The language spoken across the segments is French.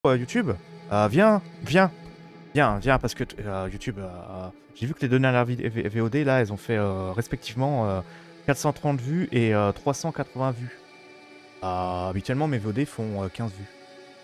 YouTube, viens, viens, viens, parce que YouTube, j'ai vu que les dernières VOD là, elles ont fait respectivement 430 vues et 380 vues. Habituellement, mes VOD font 15 vues.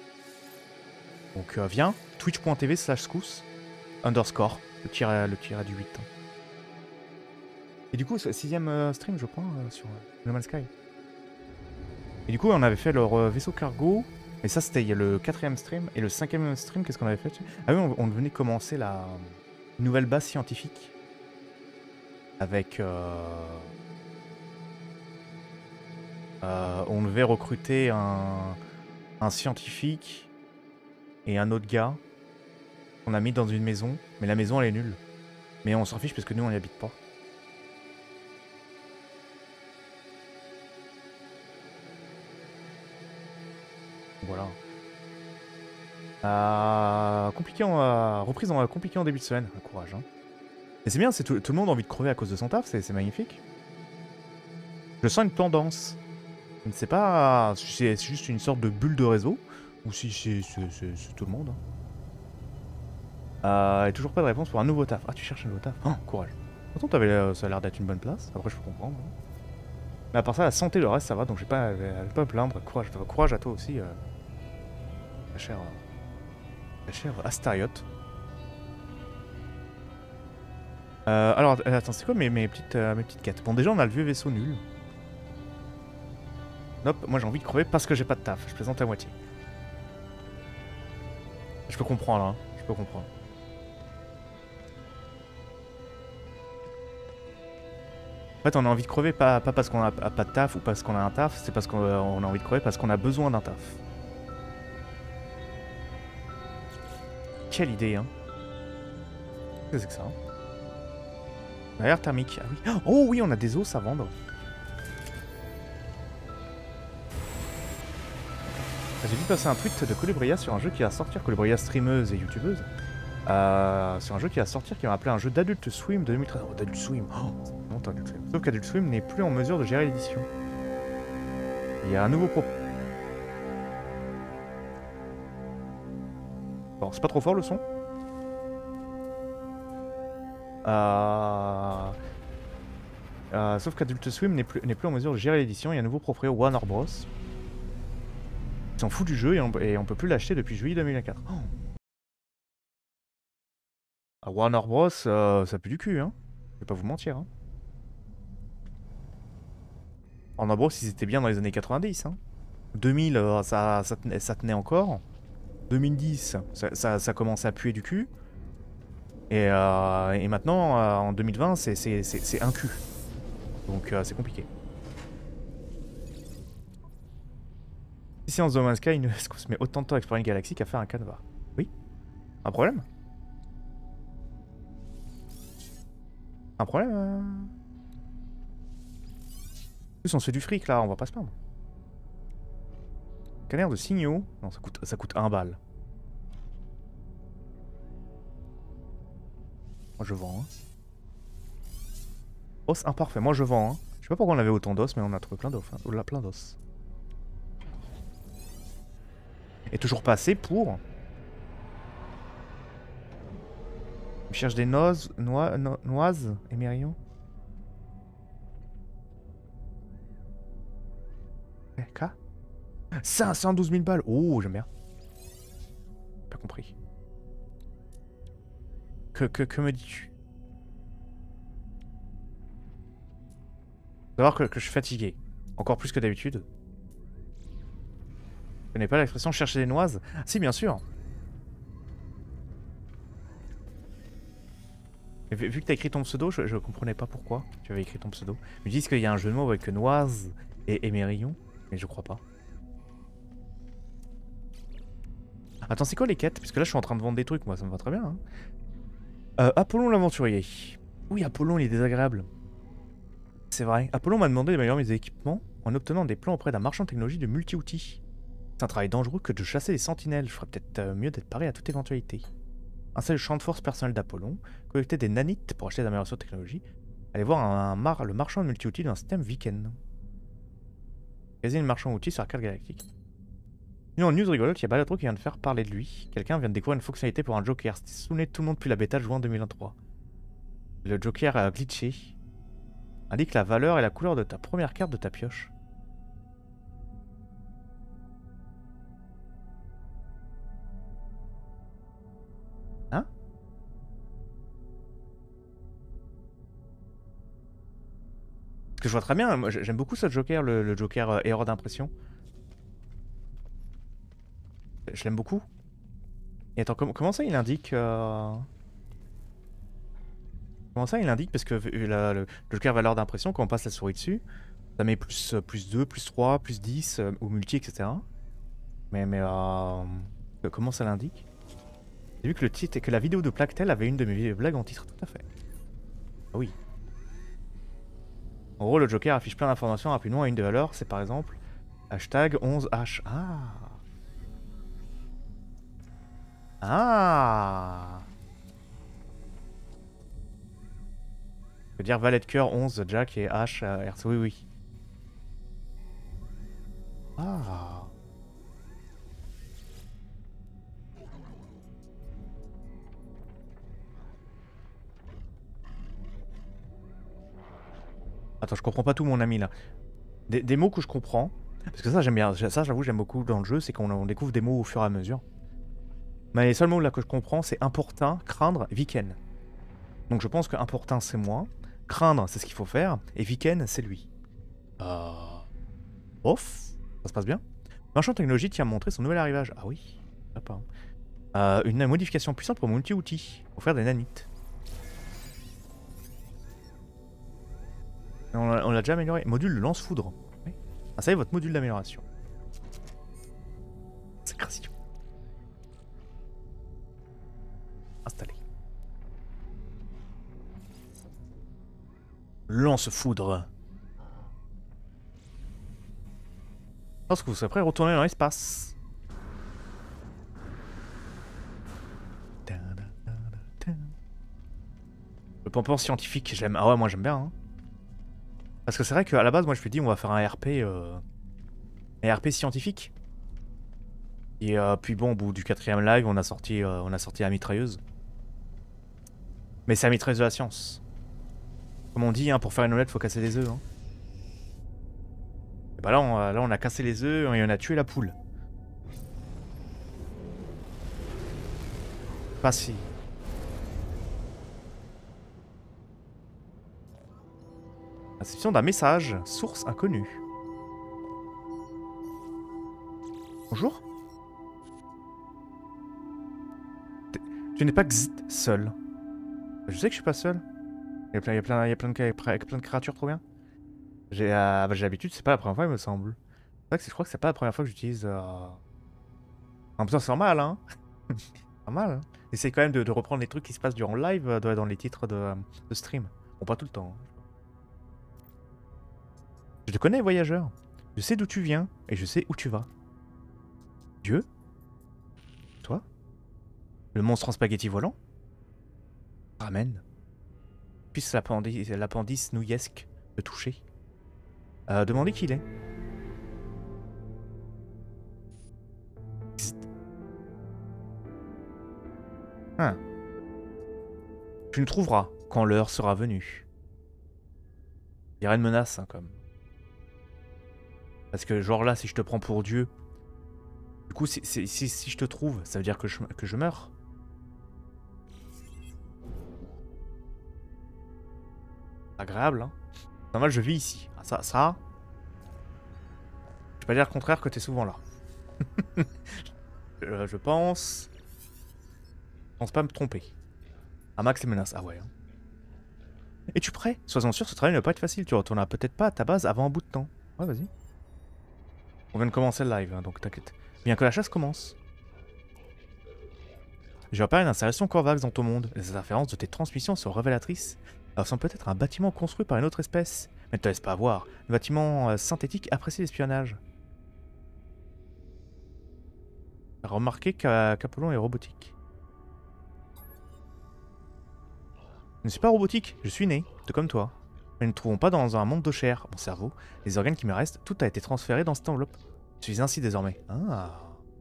Donc viens, twitch.tv/scous underscore, le tiret du 8. Et du coup, c'est le 6ème stream, je crois, sur No Man's Sky. Et du coup, on avait fait leur vaisseau cargo. Et ça, c'était le 4ème stream. Et le 5ème stream, qu'est-ce qu'on avait fait? Ah oui, on venait commencer la nouvelle base scientifique. Avec... on devait recruter un scientifique et un autre gars qu'on a mis dans une maison. Mais la maison, elle est nulle. Mais on s'en fiche parce que nous, on n'y habite pas. Voilà. Compliqué reprise compliquée en début de semaine. Courage. Hein. Et c'est bien, tout le monde a envie de crever à cause de son taf, c'est magnifique. Je sens une tendance. Je ne sais pas si c'est juste une sorte de bulle de réseau ou si c'est tout le monde. Et toujours pas de réponse pour un nouveau taf. Ah, tu cherches un nouveau taf? Oh, courage. Pourtant, ça a l'air d'être une bonne place. Après, je peux comprendre. Hein. Mais à part ça, la santé, le reste, ça va, donc je vais pas me plaindre. Courage à toi aussi, la chère Astariot. Alors, attends, c'est quoi mes petites quêtes? Bon, déjà, on a le vieux vaisseau nul. Nope, moi j'ai envie de crever parce que j'ai pas de taf. Je plaisante à moitié. Je peux comprendre, hein. Je peux comprendre. En fait, on a envie de crever pas parce qu'on a pas de taf ou parce qu'on a un taf, c'est parce qu'on a envie de crever parce qu'on a besoin d'un taf. Quelle idée, hein. Qu'est-ce que c'est que ça, hein? L'air thermique. Ah oui. Oh oui, on a des os à vendre. J'ai vu passer un tweet de Colibria sur un jeu qui va sortir, Colibria streameuse et youtubeuse. Sur un jeu qui va sortir, qui va appeler un jeu d'Adult Swim de 2013. Oh, d'Adult Swim. Oh, longtemps Adult Swim. Sauf qu'Adult Swim n'est plus en mesure de gérer l'édition. Il y a un nouveau propos. Bon, c'est pas trop fort le son. Sauf qu'Adult Swim n'est plus en mesure de gérer l'édition. Il y a un nouveau proprio, Warner Bros. Ils s'en fout du jeu et on peut plus l'acheter depuis juillet 2024. Oh. Warner Bros, ça pue du cul, hein. Je vais pas vous mentir, hein. Warner Bros, ils étaient bien dans les années 90, hein. 2000, ça tenait encore. 2010, ça commençait à puer du cul. Et maintenant, en 2020, c'est un cul. Donc c'est compliqué. Si on se demande Sky, est-ce qu'on se met autant de temps à explorer une galaxie qu'à faire un canevas? Oui. Un problème? Un problème En plus, on se fait du fric là, on va pas se plaindre. Scanner de signaux. Non, ça coûte 1 balle. Moi je vends. Hein. Os imparfait, moi je vends. Hein. Je sais pas pourquoi on avait autant d'os, mais on a trouvé plein d'os. Hein. On a plein d'os. Et toujours pas assez pour. On cherche des noises émerillons. Quoi? 512 000 balles. Oh, j'aime bien. Pas compris. Que me dis-tu? Savoir que je suis fatigué. Encore plus que d'habitude. Je connais pas l'expression chercher des noises? Si, bien sûr. Et vu que t'as écrit ton pseudo, je comprenais pas pourquoi tu avais écrit ton pseudo. Ils me disent qu'il y a un jeu de mots avec noise et émerillon, mais je crois pas. Attends, c'est quoi les quêtes? Parce que là, je suis en train de vendre des trucs, moi, ça me va très bien. Hein. Apollon l'aventurier. Oui, Apollon, il est désagréable. C'est vrai. Apollon m'a demandé d'améliorer mes équipements en obtenant des plans auprès d'un marchand de technologie de multi-outils. C'est un travail dangereux que de chasser les sentinelles. Je ferais peut-être mieux d'être paré à toute éventualité. Installer le champ de force personnel d'Apollon, collecter des nanites pour acheter des améliorations de technologie, aller voir le marchand de multi-outils d'un système Viken. Quasi le marchand outils sur la carte galactique. Sinon, news rigolote, il y a Balatro qui vient de faire parler de lui. Quelqu'un vient de découvrir une fonctionnalité pour un Joker. C'était souvenez tout le monde depuis la bêta de juin 2023. Le Joker a glitché. Indique la valeur et la couleur de ta première carte de ta pioche. Hein? Parce que je vois très bien, moi j'aime beaucoup ce Joker, le Joker erreur d'impression. Je l'aime beaucoup. Et attends, comment ça il indique Comment ça il indique? Parce que le Joker valeur d'impression, quand on passe la souris dessus, ça met plus 2, plus 3, plus 10, au multi, etc. Mais comment ça l'indique? J'ai vu que le titre et que la vidéo de Plactel avait une de mes blagues en titre, tout à fait. Ah oui. En gros, le Joker affiche plein d'informations appuyant à une des valeurs, c'est par exemple hashtag 11H. Ah. Ah. Je veux dire valet de cœur 11, Jack et H, RC. Oui, oui. Ah. Attends, je comprends pas tout mon ami là. Des mots que je comprends. Parce que ça j'aime bien, ça j'avoue j'aime beaucoup dans le jeu, c'est qu'on découvre des mots au fur et à mesure. Mais les seuls mots là que je comprends c'est importun, craindre, viken. Donc je pense que importun c'est moi, craindre c'est ce qu'il faut faire, et viken c'est lui. Off, ça se passe bien. Marchand Technologie tient à montrer son nouvel arrivage. Ah oui, sympa. Une modification puissante pour mon multi-outil, pour faire des nanites. On l'a déjà amélioré. Module de lance-foudre. Oui. Ah, ça y est, votre module d'amélioration. Sacration. Installé. Lance-foudre. Lorsque vous serez prêt, retournez dans l'espace. Le pompon scientifique, j'aime. Ah ouais, moi j'aime bien. Hein. Parce que c'est vrai qu'à la base, moi je me dis, on va faire un RP scientifique. Et puis bon, au bout du 4ème live, on a sorti la mitrailleuse. Mais c'est la mitrailleuse de la science. Comme on dit, hein, pour faire une omelette, faut casser des œufs. Hein. Et bah là, on a cassé les œufs et on a tué la poule. Pas si. Réception d'un message, source inconnue. Bonjour. Tu n'es pas seul. Je sais que je suis pas seul. Il y a plein de créatures trop bien. J'ai l'habitude, c'est pas la première fois il me semble. C'est vrai que je crois que c'est pas la première fois que j'utilise... En même temps c'est normal hein. Normal hein. Essaye quand même de reprendre les trucs qui se passent durant le live dans les titres de stream. Bon pas tout le temps. Je te connais voyageur. Je sais d'où tu viens et je sais où tu vas. Dieu? Toi? Le monstre en spaghetti volant? Ramène. Puisse l'appendice nouillesque le toucher. Demandez qui il est. Ah. Tu nous trouveras quand l'heure sera venue. Il y aura une menace, hein, comme. Parce que genre là, si je te prends pour Dieu, du coup, si je te trouve, ça veut dire que je meurs. Agréable, hein. Normal, je vis ici. Ah, ça. Je vais pas dire le contraire que t'es souvent là. Je pense. Je pense pas me tromper. Ah, max les menaces. Ah ouais. Hein. Es-tu prêt? Sois-en sûr, ce travail ne va pas être facile. Tu retourneras peut-être pas à ta base avant un bout de temps. Ouais, vas-y. On vient de commencer le live, hein, donc t'inquiète. Bien que la chasse commence. J'ai repéré une installation Corvax dans ton monde. Les interférences de tes transmissions sont révélatrices. Alors semble peut-être un bâtiment construit par une autre espèce. Mais ne te laisse pas voir. Un bâtiment synthétique apprécie l'espionnage. Remarquez qu'Apollon est robotique. Je ne suis pas robotique, je suis né, tout comme toi. Mais nous ne trouvons pas dans un monde de chair, mon cerveau. Les organes qui me restent, tout a été transféré dans cette enveloppe. Je suis ainsi désormais. Ah.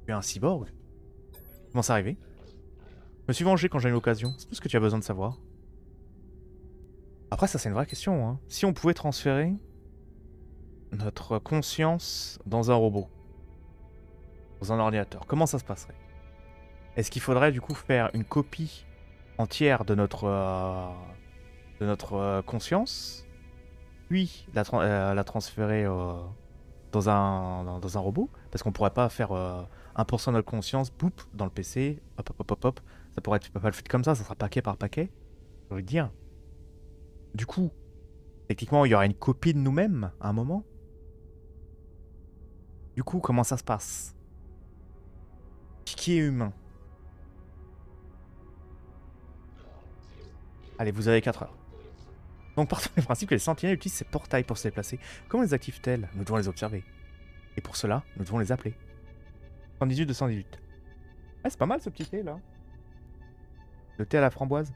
Tu es un cyborg? Comment ça arrivé? Je me suis vengé quand j'ai eu l'occasion. C'est tout ce que tu as besoin de savoir. Après, ça c'est une vraie question. Hein. Si on pouvait transférer notre conscience dans un robot, dans un ordinateur, comment ça se passerait? Est-ce qu'il faudrait du coup faire une copie entière de notre conscience, puis la transférer dans un robot? Parce qu'on pourrait pas faire 1% de notre conscience, boop, dans le PC, hop hop hop hop hop. Ça pourrait être pas le fait comme ça sera paquet par paquet. J'ai envie de dire. Du coup, techniquement, il y aura une copie de nous-mêmes à un moment. Du coup, comment ça se passe? Qui est humain? Allez, vous avez 4 heures. Donc, partons du principe que les sentinelles utilisent ces portails pour se déplacer. Comment les activent-elles? Nous devons les observer. Et pour cela, nous devons les appeler. 118-218. Ah, c'est pas mal ce petit thé là. Le thé à la framboise.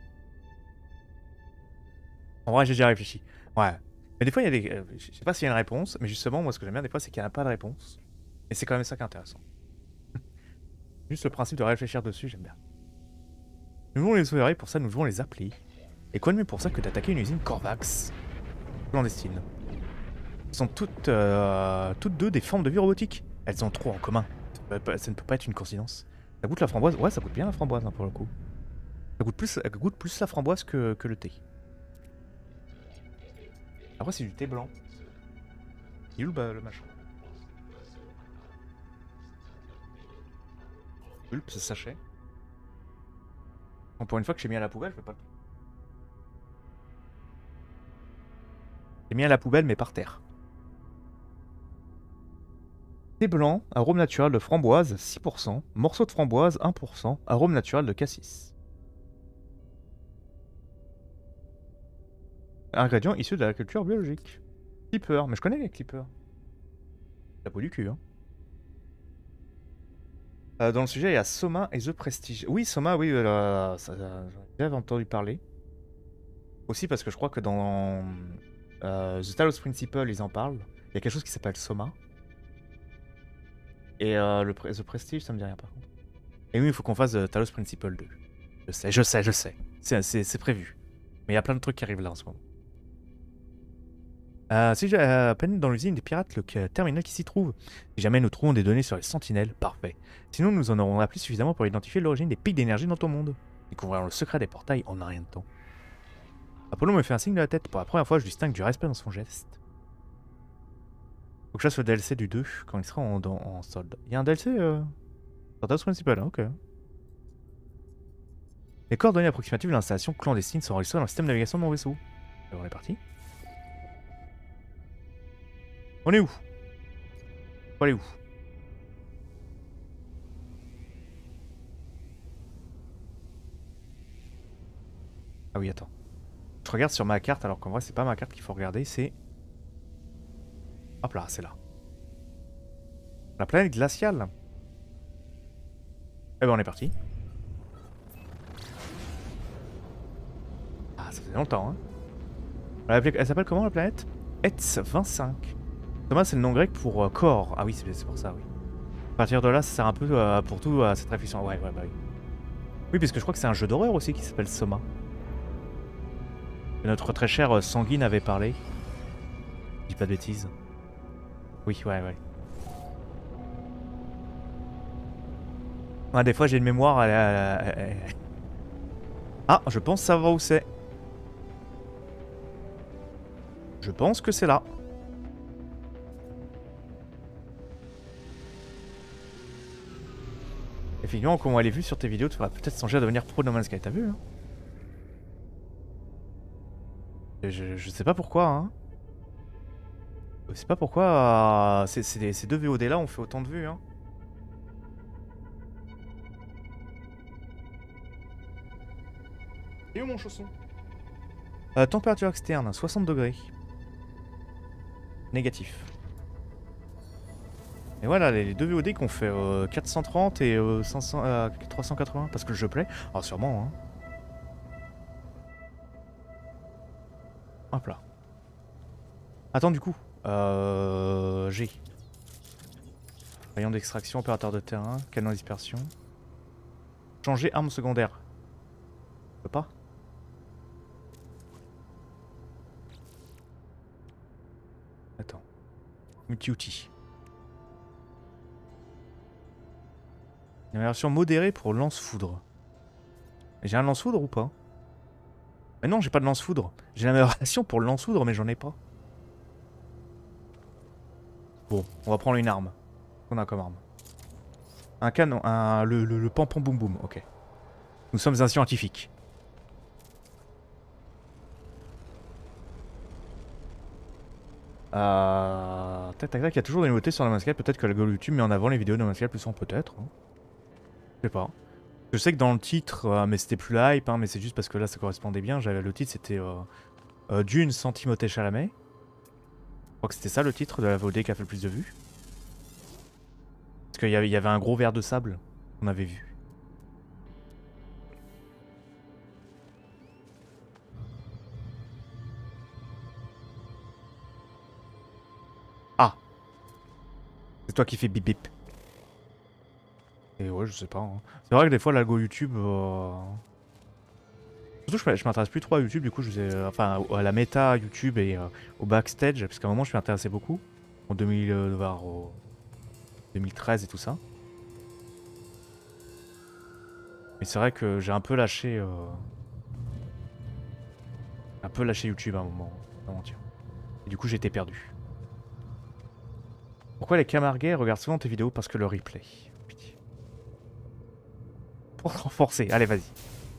En vrai, j'ai déjà réfléchi. Ouais. Mais des fois, il y a des. Je sais pas s'il y a une réponse, mais justement, moi, ce que j'aime bien des fois, c'est qu'il n'y a pas de réponse. Et c'est quand même ça qui est intéressant. Juste le principe de réfléchir dessus, j'aime bien. Nous devons les sauver, pour ça, nous devons les appeler. Et quoi de mieux pour ça que d'attaquer une usine Corvax clandestine. Elles sont toutes deux des formes de vie robotiques. Elles ont trop en commun. Ça ne peut pas être une coïncidence. Ça goûte la framboise? Ouais, ça goûte bien la framboise, hein, pour le coup. Ça goûte plus la framboise que le thé. Après, c'est du thé blanc. Il est où le machin? Pulpe, ce sachet. Bon, pour une fois que j'ai mis à la poubelle, je vais pas le... J'ai mis à la poubelle, mais par terre. Thé blanc, arôme naturel de framboise, 6%. Morceau de framboise, 1%. Arôme naturel de cassis. Ingrédients issus de la culture biologique. Clipper, mais je connais les clippers. La peau du cul, hein. Dans le sujet, il y a Soma et The Prestige. Oui, Soma, oui, j'en ai déjà entendu parler. Aussi parce que je crois que dans The Talos Principle, ils en parlent. Il y a quelque chose qui s'appelle Soma. Et The Prestige, ça me dit rien par contre. Et oui, il faut qu'on fasse Talos Principle 2. Je sais. C'est prévu. Mais il y a plein de trucs qui arrivent là en ce moment. Si j'ai à peine dans l'usine des pirates le terminal qui s'y trouve. Si jamais nous trouvons des données sur les sentinelles, parfait. Sinon nous en aurons appris suffisamment pour identifier l'origine des pics d'énergie dans ton monde. Découvrir le secret des portails en un rien de temps. Apollo me fait un signe de la tête. Pour la première fois, je distingue du respect dans son geste. Faut que je fasse le DLC du 2 quand il sera en solde. Il y a un DLC sur Talos Principal, hein, ok. Les coordonnées approximatives de l'installation clandestine sont enregistrées dans le système de navigation de mon vaisseau. Alors on est parti. On est où? Faut aller où? Ah oui, attends. Je regarde sur ma carte alors qu'en vrai c'est pas ma carte qu'il faut regarder, c'est... Hop là, c'est là. La planète glaciale. Eh ben on est parti. Ah, ça faisait longtemps, hein. Elle s'appelle comment la planète? Etz 25. Thomas, c'est le nom grec pour corps. Ah oui, c'est pour ça, oui. À partir de là, ça sert un peu pour tout à cette réflexion. Ouais, bah oui. Oui, parce que je crois que c'est un jeu d'horreur aussi qui s'appelle Soma. Que notre très cher Sanguine avait parlé. Je dis pas de bêtises. Oui, ouais. Ah, des fois, j'ai une mémoire. Ah, je pense savoir où c'est. Je pense que c'est là. Effectivement, comme on l'a vu sur tes vidéos, tu vas peut-être songer à devenir pro No Man's Sky, t'as vu, hein? Je sais pas pourquoi, hein. Je sais pas pourquoi ces deux VOD là ont fait autant de vues, hein. Et où mon chausson? Température externe, 60 degrés. Négatif. Et voilà, les deux VOD qu'on fait 430 et 380, parce que le jeu plaît. Ah, sûrement, hein. Hop là. Attends, du coup. J'ai. Rayon d'extraction, opérateur de terrain, canon de dispersion. Changer arme secondaire. Je peux pas. Attends. Multi-outils. Une version modérée pour lance-foudre. J'ai un lance-foudre ou pas? Mais non, j'ai pas de lance-foudre. J'ai l'amélioration pour le lance-foudre, mais j'en ai pas. Bon, on va prendre une arme. Qu'on a comme arme. Un canon, le pampon boum boum, ok. Nous sommes un scientifique. Tac tac tac, il y a toujours des nouveautés sur No Man's Sky. Peut-être que l'algo YouTube met en avant les vidéos de No Man's Sky plus sont peut-être. Hein. Je sais pas. Je sais que dans le titre, mais c'était plus la hype, hein, mais c'est juste parce que là ça correspondait bien. J'avais le titre, c'était Dune sans Timothée Chalamet. Je crois que c'était ça le titre de la VOD qui a fait le plus de vues. Parce qu'il y avait un gros verre de sable qu'on avait vu. Ah! C'est toi qui fais bip bip. Et ouais, je sais pas. Hein. C'est vrai que des fois, l'algo YouTube. Surtout, je m'intéresse plus trop à YouTube, du coup, je faisais. Enfin, à la méta YouTube et au backstage, parce qu'à un moment, je m'intéressais beaucoup. En 2013 et tout ça. Mais c'est vrai que j'ai un peu lâché. Un peu lâché YouTube à un moment. Pas mentir. Et du coup, j'étais perdu. Pourquoi les camarguais regardent souvent tes vidéos? Parce que le replay. Pitié. Pour renforcer, allez, vas-y.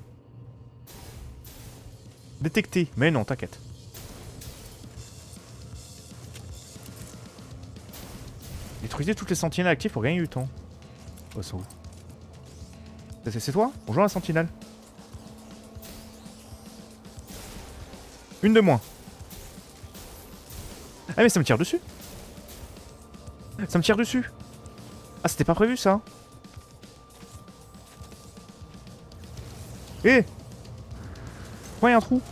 Détecté, mais non, t'inquiète. Détruisez toutes les sentinelles actives pour gagner du temps. Oh, c'est où? C'est toi? Bonjour la sentinelle. Une de moins. Ah mais ça me tire dessus. Ça me tire dessus. Ah c'était pas prévu ça. Eh, pourquoi il y a un trou?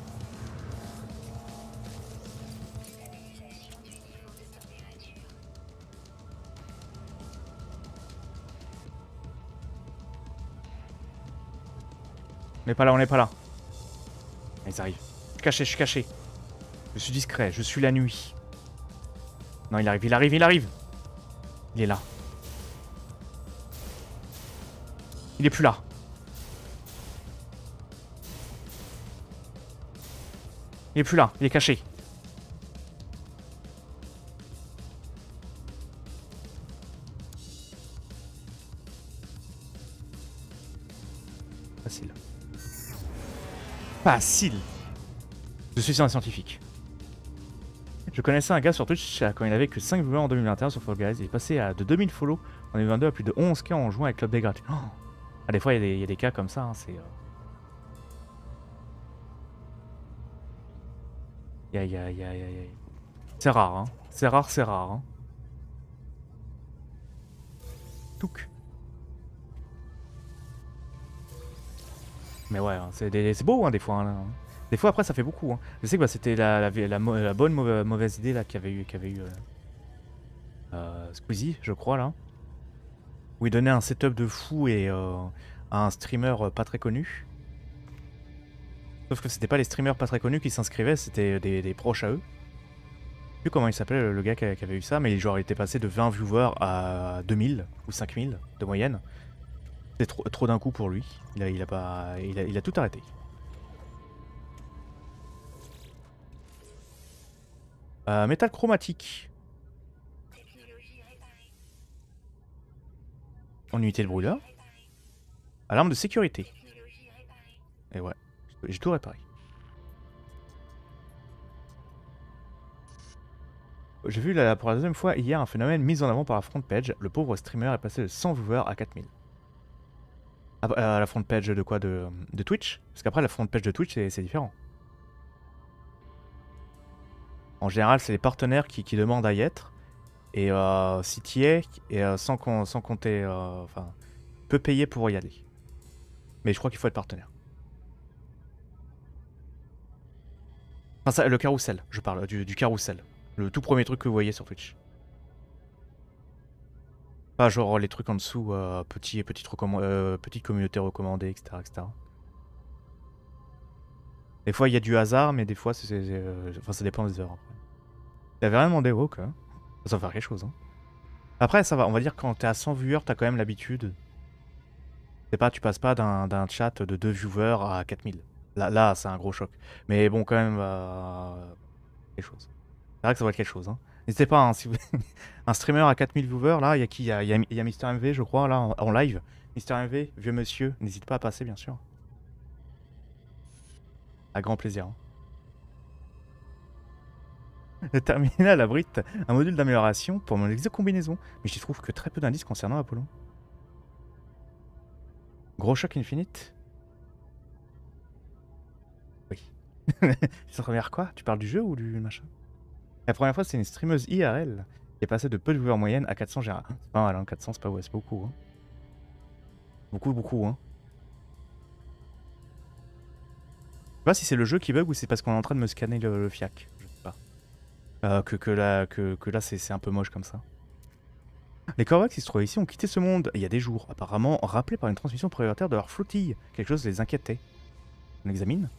On n'est pas là, on n'est pas là. Ils arrivent. Je suis caché, je suis caché. Je suis discret, je suis la nuit. Non, il arrive, il arrive, il arrive. Il est là. Il est plus là. Il est plus là, il est caché. Facile. Facile. Je suis un scientifique. Je connaissais un gars sur Twitch quand il avait que 5 viewers en 2021 sur Fall Guys. Il est passé de 2000 follow en 2022 à plus de 11K en jouant avec Club Day gratuit. Oh, ah, des fois, il y a des cas comme ça. Hein, c'est. C'est rare, hein. C'est rare, c'est rare. Hein. Touk. Mais ouais, hein, c'est beau hein, des fois. Hein, des fois après ça fait beaucoup. Hein. Je sais que bah, c'était la bonne mauvaise idée là qu'avait eu Squeezie, je crois là. Où il donnait un setup de fou et à un streamer pas très connu. Sauf que c'était pas les streamers pas très connus qui s'inscrivaient, c'était des proches à eux. Je sais plus comment il s'appelait le gars qui avait eu ça, mais genre il était passé de 20 viewers à 2000 ou 5000 de moyenne. C'était trop d'un coup pour lui. Il a tout arrêté. Métal chromatique. En unité de brûleur. Alarme de sécurité. Et ouais, j'ai tout réparé. J'ai vu pour la deuxième fois hier un phénomène mis en avant par la front page. Le pauvre streamer est passé de 100 viewers à 4000. À la front page de quoi? De Twitch? Parce qu'après la front page de Twitch c'est différent. En général c'est les partenaires qui demandent à y être. Et si tu y es, et, sans compter... Enfin, peut payer pour y aller. Mais je crois qu'il faut être partenaire. Enfin ça, le carrousel, je parle du carrousel. Le tout premier truc que vous voyez sur Twitch. Pas genre les trucs en dessous, petites communautés recommandées, etc., etc. Des fois il y a du hasard, mais des fois enfin, ça dépend des heures. T'avais rien demandé, ok. Ça va faire quelque chose. Hein. Après ça va, on va dire quand t'es à 100 viewers, t'as quand même l'habitude. C'est pas, tu passes pas d'un chat de 2 viewers à 4000. Là c'est un gros choc. Mais bon quand même, quelque chose. C'est vrai que ça va être quelque chose. Hein. N'hésitez pas, hein, si vous... un streamer à 4000 viewers, là, il y a qui? Il y a Mister MV, je crois, là, en live. Mister MV, vieux monsieur, n'hésite pas à passer, bien sûr. À grand plaisir. Hein. Le terminal abrite un module d'amélioration pour mon exocombinaison, mais j'y trouve que très peu d'indices concernant Apollon. Gros choc infinite? Oui. Ça revient quoi? Tu parles du jeu ou du machin? La première fois, c'est une streameuse IRL qui est passée de peu de viewers moyenne à 400 GA. C'est pas mal, hein, 400, c'est pas ouais, c'est beaucoup. Hein. Beaucoup, hein. Je sais pas si c'est le jeu qui bug ou c'est parce qu'on est en train de me scanner le fiac. Je sais pas. Que là c'est un peu moche comme ça. Les Korvax qui se trouvaient ici ont quitté ce monde il y a des jours, apparemment rappelés par une transmission prioritaire de leur flottille. Quelque chose les inquiétait. On examine.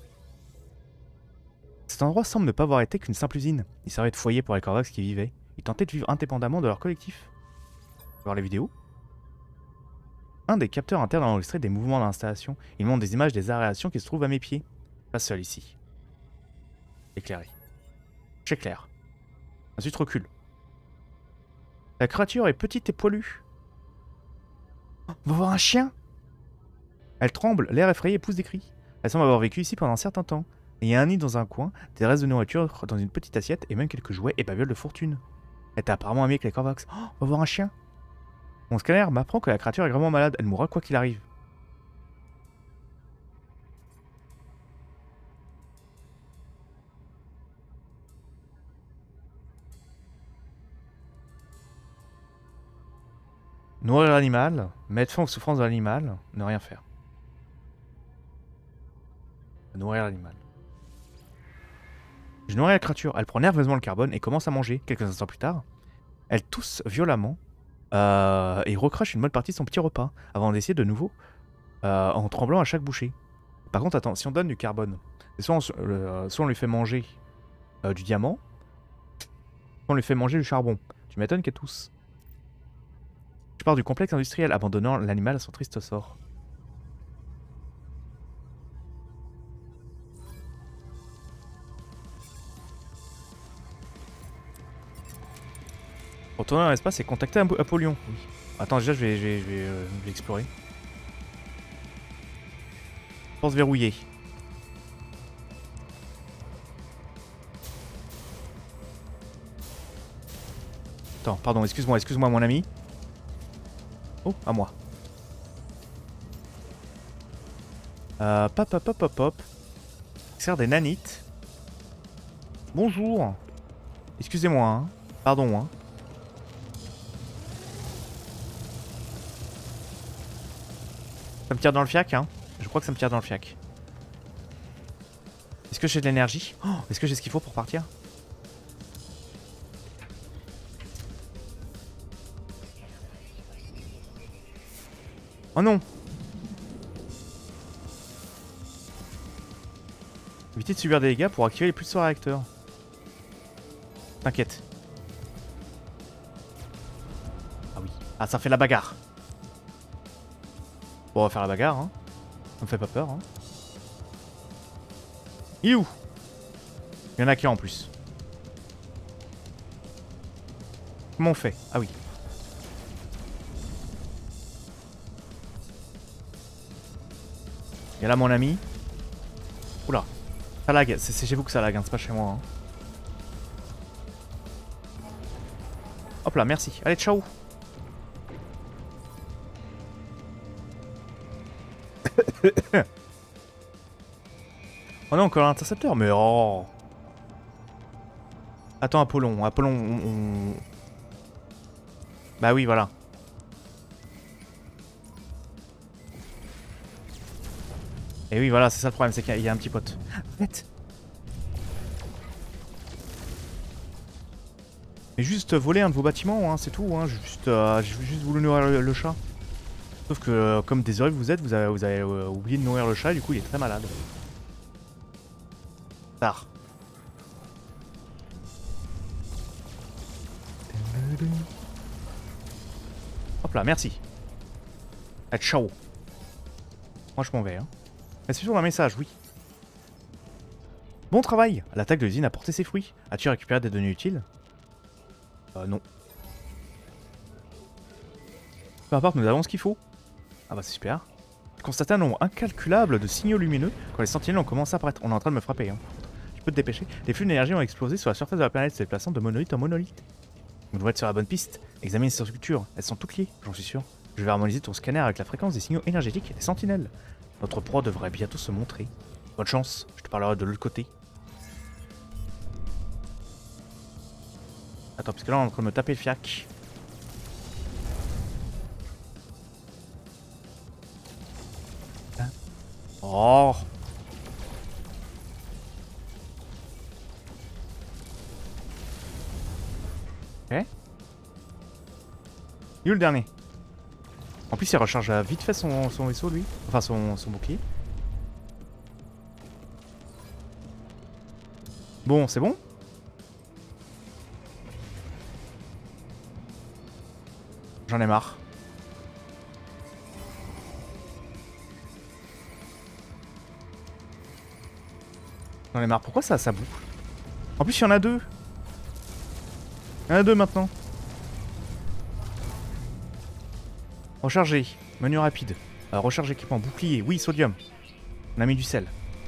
Cet endroit semble ne pas avoir été qu'une simple usine. Il servait de foyer pour les Korvax qui y vivaient. Ils tentaient de vivre indépendamment de leur collectif. Voir les vidéos. Un des capteurs internes a enregistré des mouvements de l'installation. Il montre des images des aérations qui se trouvent à mes pieds. Pas seul ici. Éclairé. J'éclaire. Ensuite recule. La créature est petite et poilue. Oh, on va voir un chien. Elle tremble, l'air effrayé pousse des cris. Elle semble avoir vécu ici pendant un certain temps. Il y a un nid dans un coin, des restes de nourriture dans une petite assiette et même quelques jouets et babioles de fortune. Elle était apparemment amie avec les Korvax. Oh, on va voir un chien. Mon scanner m'apprend que la créature est vraiment malade. Elle mourra quoi qu'il arrive. Nourrir l'animal, mettre fin aux souffrances de l'animal, ne rien faire. Nourrir l'animal. Je nourris la créature, elle prend nerveusement le carbone et commence à manger. Quelques instants plus tard, elle tousse violemment et recrache une bonne partie de son petit repas avant d'essayer de nouveau en tremblant à chaque bouchée. Par contre, attends, si on donne du carbone, soit on lui fait manger du diamant, soit on lui fait manger du charbon. Tu m'étonnes qu'elle tousse. Je pars du complexe industriel, abandonnant l'animal à son triste sort. Retourner dans l'espace et contacter Apollon. Oui. Attends, déjà, je vais explorer. Force verrouillée. Attends, pardon, excuse-moi mon ami. Oh, à moi. Hop. Sert des nanites. Bonjour. Excusez-moi, hein. Pardon, hein. Ça me tire dans le fiac, hein. Je crois que ça me tire dans le fiac. Est-ce que j'ai de l'énergie? Oh, est-ce que j'ai ce qu'il faut pour partir? Oh non! Éviter de subir des dégâts pour activer les pulsars réacteurs. T'inquiète. Ah oui. Ah, ça fait la bagarre. Bon, on va faire la bagarre, hein. Ça me fait pas peur, hein. Il est où? Il y en a qu'un en plus. Comment on fait? Ah oui. Il y a là mon ami. Oula. Ça lag. C'est chez vous que ça lag, hein. C'est pas chez moi. Hein. Hop là, merci. Allez, ciao. Oh non, encore l'intercepteur, mais oh. Attends, Apollon, Bah oui, voilà. Et oui, voilà, c'est ça le problème, c'est qu'il y a un petit pote. Arrête. Et juste voler un de vos bâtiments, hein, c'est tout. Hein. J'ai juste voulu nourrir le chat. Sauf que comme désiré vous êtes, vous avez oublié de nourrir le chat et du coup il est très malade. Tard. Hop là, merci. Ah, ciao. Moi je m'en vais. Hein. Merci sur un message, oui. Bon travail. L'attaque de l'usine a porté ses fruits. As-tu récupéré des données utiles? Non. Peu importe, nous avons ce qu'il faut. Ah bah c'est super. J'ai constaté un nombre incalculable de signaux lumineux quand les sentinelles ont commencé à apparaître. On est en train de me frapper. Hein. Tu peux te dépêcher. Les flux d'énergie ont explosé sur la surface de la planète, se déplaçant de monolithe en monolithe. On devrait être sur la bonne piste. Examine ces structures. Elles sont toutes liées, j'en suis sûr. Je vais harmoniser ton scanner avec la fréquence des signaux énergétiques des sentinelles. Notre proie devrait bientôt se montrer. Bonne chance, je te parlerai de l'autre côté. Attends, parce que là on est en train de me taper le fiac. Hein? Oh! Ok. Il est où le dernier? En plus il recharge vite fait son vaisseau lui. Enfin son bouclier. Bon, c'est bon? J'en ai marre. J'en ai marre. Pourquoi ça boucle? En plus il y en a deux. Il y en a deux maintenant. Recharger. Menu rapide. Recharge équipement. Bouclier. Oui, sodium. On a mis du sel.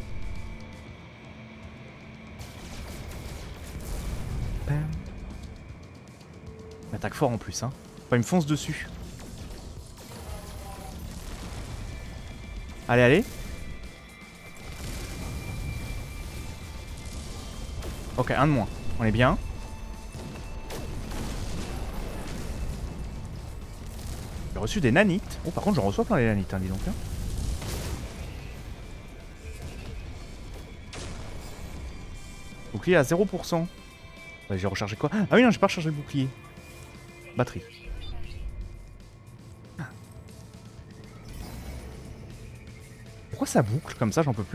Il attaque fort en plus. Hein. Enfin, il me fonce dessus. Allez, allez. Ok, un de moins. On est bien. J'ai reçu des nanites. Oh, par contre, j'en reçois plein les nanites, hein, dis donc. Hein. Bouclier à 0%. Ouais, j'ai rechargé quoi? Ah oui, non, j'ai pas rechargé le bouclier. Batterie. Pourquoi ça boucle comme ça? J'en peux plus.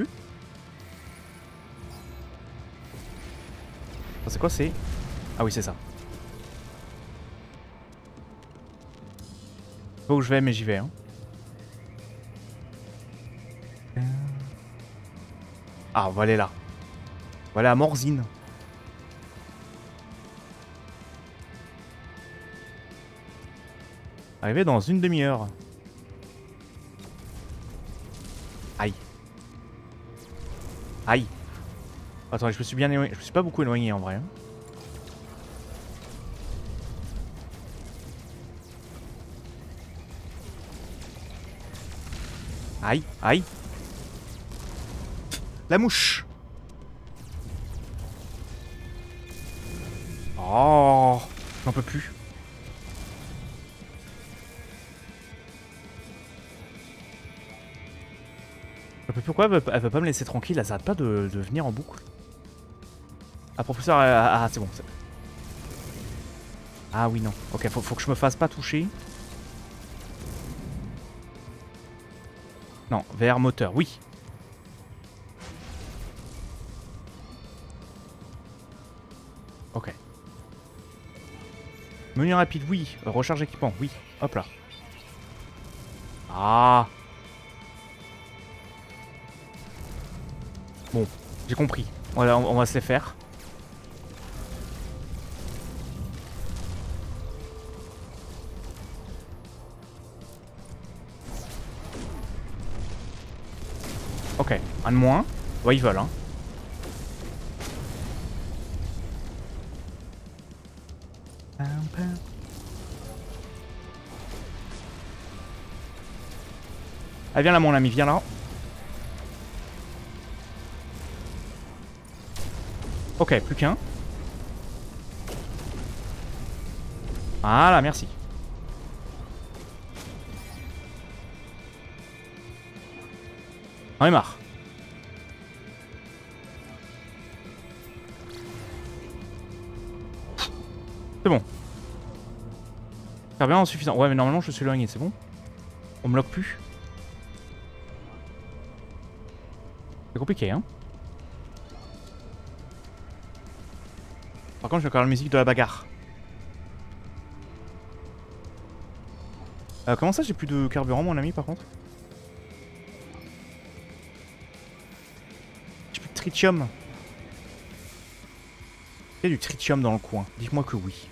C'est quoi? C'est... Ah oui, c'est ça. Pas où je vais, mais j'y vais. Hein. Ah, on va aller là. On va aller à Morzine. Arriver dans une demi-heure. Aïe. Aïe. Attends, je me suis bien éloigné. Je me suis pas beaucoup éloigné en vrai. Hein. Aïe, aïe. La mouche. Oh, j'en peux plus. J'en peux plus. Pourquoi elle veut pas me laisser tranquille? Elle s'arrête pas de venir en boucle. Ah, professeur, ah, c'est bon. Ah oui, non. Ok, faut que je me fasse pas toucher. Non, VR moteur, oui. Ok. Menu rapide, oui. Recharge équipement, oui. Hop là. Ah. Bon, j'ai compris. On va se les faire. Ok, un de moins. Ouais, ils veulent, hein. Ah, viens là, mon ami, viens là. Ok, plus qu'un. Voilà, merci. On est marre. C'est bon. Carburant suffisant. Ouais, mais normalement, je suis éloigné, c'est bon? On me lock plus. C'est compliqué, hein. Par contre, j'ai encore la musique de la bagarre. Comment ça, j'ai plus de carburant, mon ami, par contre? J'ai plus de tritium. Il y a du tritium dans le coin. Dites-moi que oui.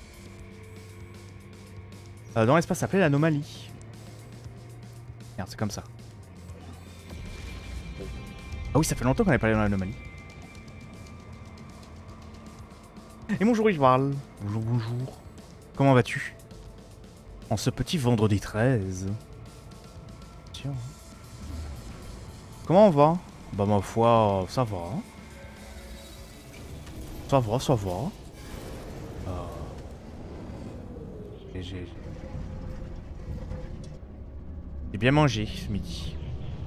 Dans l'espace, ça s'appelait l'anomalie. Merde, c'est comme ça. Ah oui, ça fait longtemps qu'on avait parlé dans l'anomalie. Et bonjour Ival. Bonjour, bonjour. Comment vas-tu? En ce petit vendredi 13. Tiens. Comment on va? Bah ma foi, ça va. Ça va, ça va. J'ai bien mangé ce midi.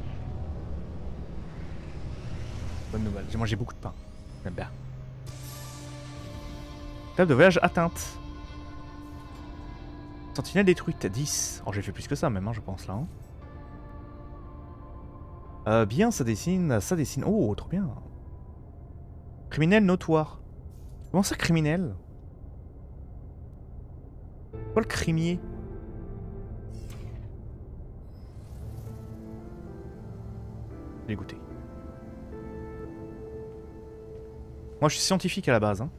Bonne nouvelle, j'ai mangé beaucoup de pain. J'aime bien. Table de voyage atteinte. Sentinelle détruite, 10. Oh, j'ai fait plus que ça même, hein, je pense là. Hein. Bien, ça dessine, ça dessine. Oh, trop bien. Criminel notoire. Comment ça, criminel? Quoi le crimier? Dégoûté. Moi, je suis scientifique à la base. Hein.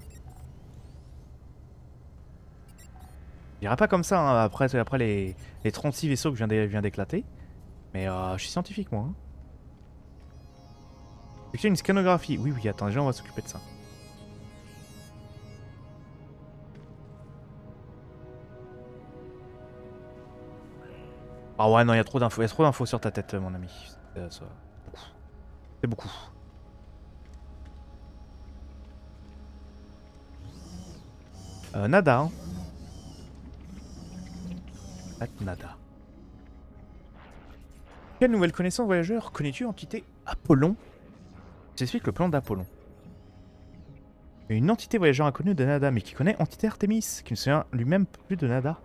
Je dirais pas comme ça hein, après les 36 vaisseaux que je viens d'éclater. Mais je suis scientifique, moi. Hein. Effectuer une scanographie. Oui, oui, attends, déjà, on va s'occuper de ça. Ah ouais, non, il y a trop d'infos. Il y a trop d'infos sur ta tête, mon ami. C'est beaucoup. Nada. Hein. Nada. Quelle nouvelle connaissance, voyageur? Connais-tu entité Apollon? J'explique le plan d'Apollon. Une entité voyageur inconnue de Nada, mais qui connaît entité Artemis, qui ne se souvient lui-même plus de Nada.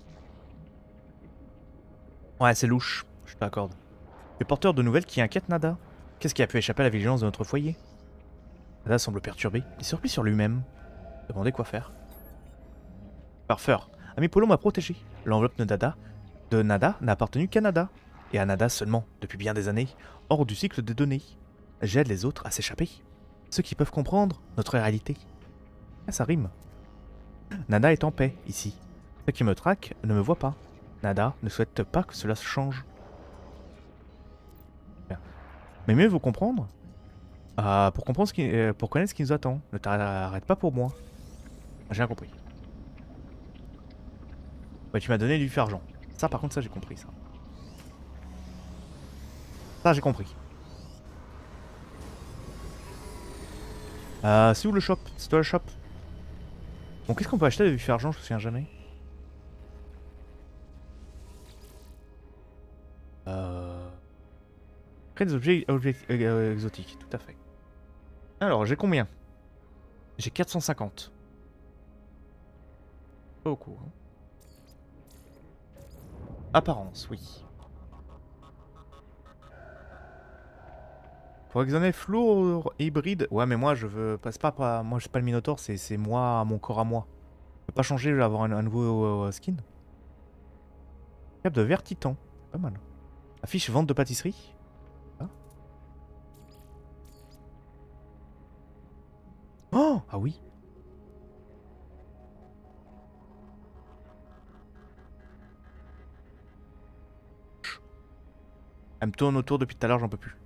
Ouais, c'est louche, je t'accorde. Le porteur de nouvelles qui inquiète Nada. Qu'est-ce qui a pu échapper à la vigilance de notre foyer? Nada semble perturbé. Il se replie sur lui-même. Demandez quoi faire. Parfeur. Ami Polo m'a protégé. L'enveloppe de Nada n'a appartenu qu'à Nada. Et à Nada seulement, depuis bien des années, hors du cycle des données. J'aide les autres à s'échapper. Ceux qui peuvent comprendre notre réalité. Ah, ça rime. Nada est en paix, ici. Ceux qui me traquent ne me voient pas. Nada ne souhaite pas que cela se change. Mais mieux vaut comprendre. Pour comprendre pour connaître ce qui nous attend. Ne t'arrête pas pour moi. J'ai rien compris. Ouais, tu m'as donné du fer-argent. Ça, par contre, ça, j'ai compris, ça. Ça, j'ai compris. C'est où le shop? C'est toi le shop? Bon, qu'est-ce qu'on peut acheter de du fer-argent? Je me souviens jamais. Après des objets exotiques, tout à fait. Alors, j'ai combien? J'ai 450. Pas beaucoup. Hein. Apparence, oui. Pour examiner flour hybride. Ouais, mais moi, je veux. Passe pas. Moi, je suis pas le Minotaur, c'est moi, mon corps à moi. Je peux pas changer, je vais avoir un nouveau skin. Cap de vert titan. Pas mal. Affiche vente de pâtisserie. Ah. Oh! Ah oui. Elle me tourne autour depuis tout à l'heure, j'en peux plus.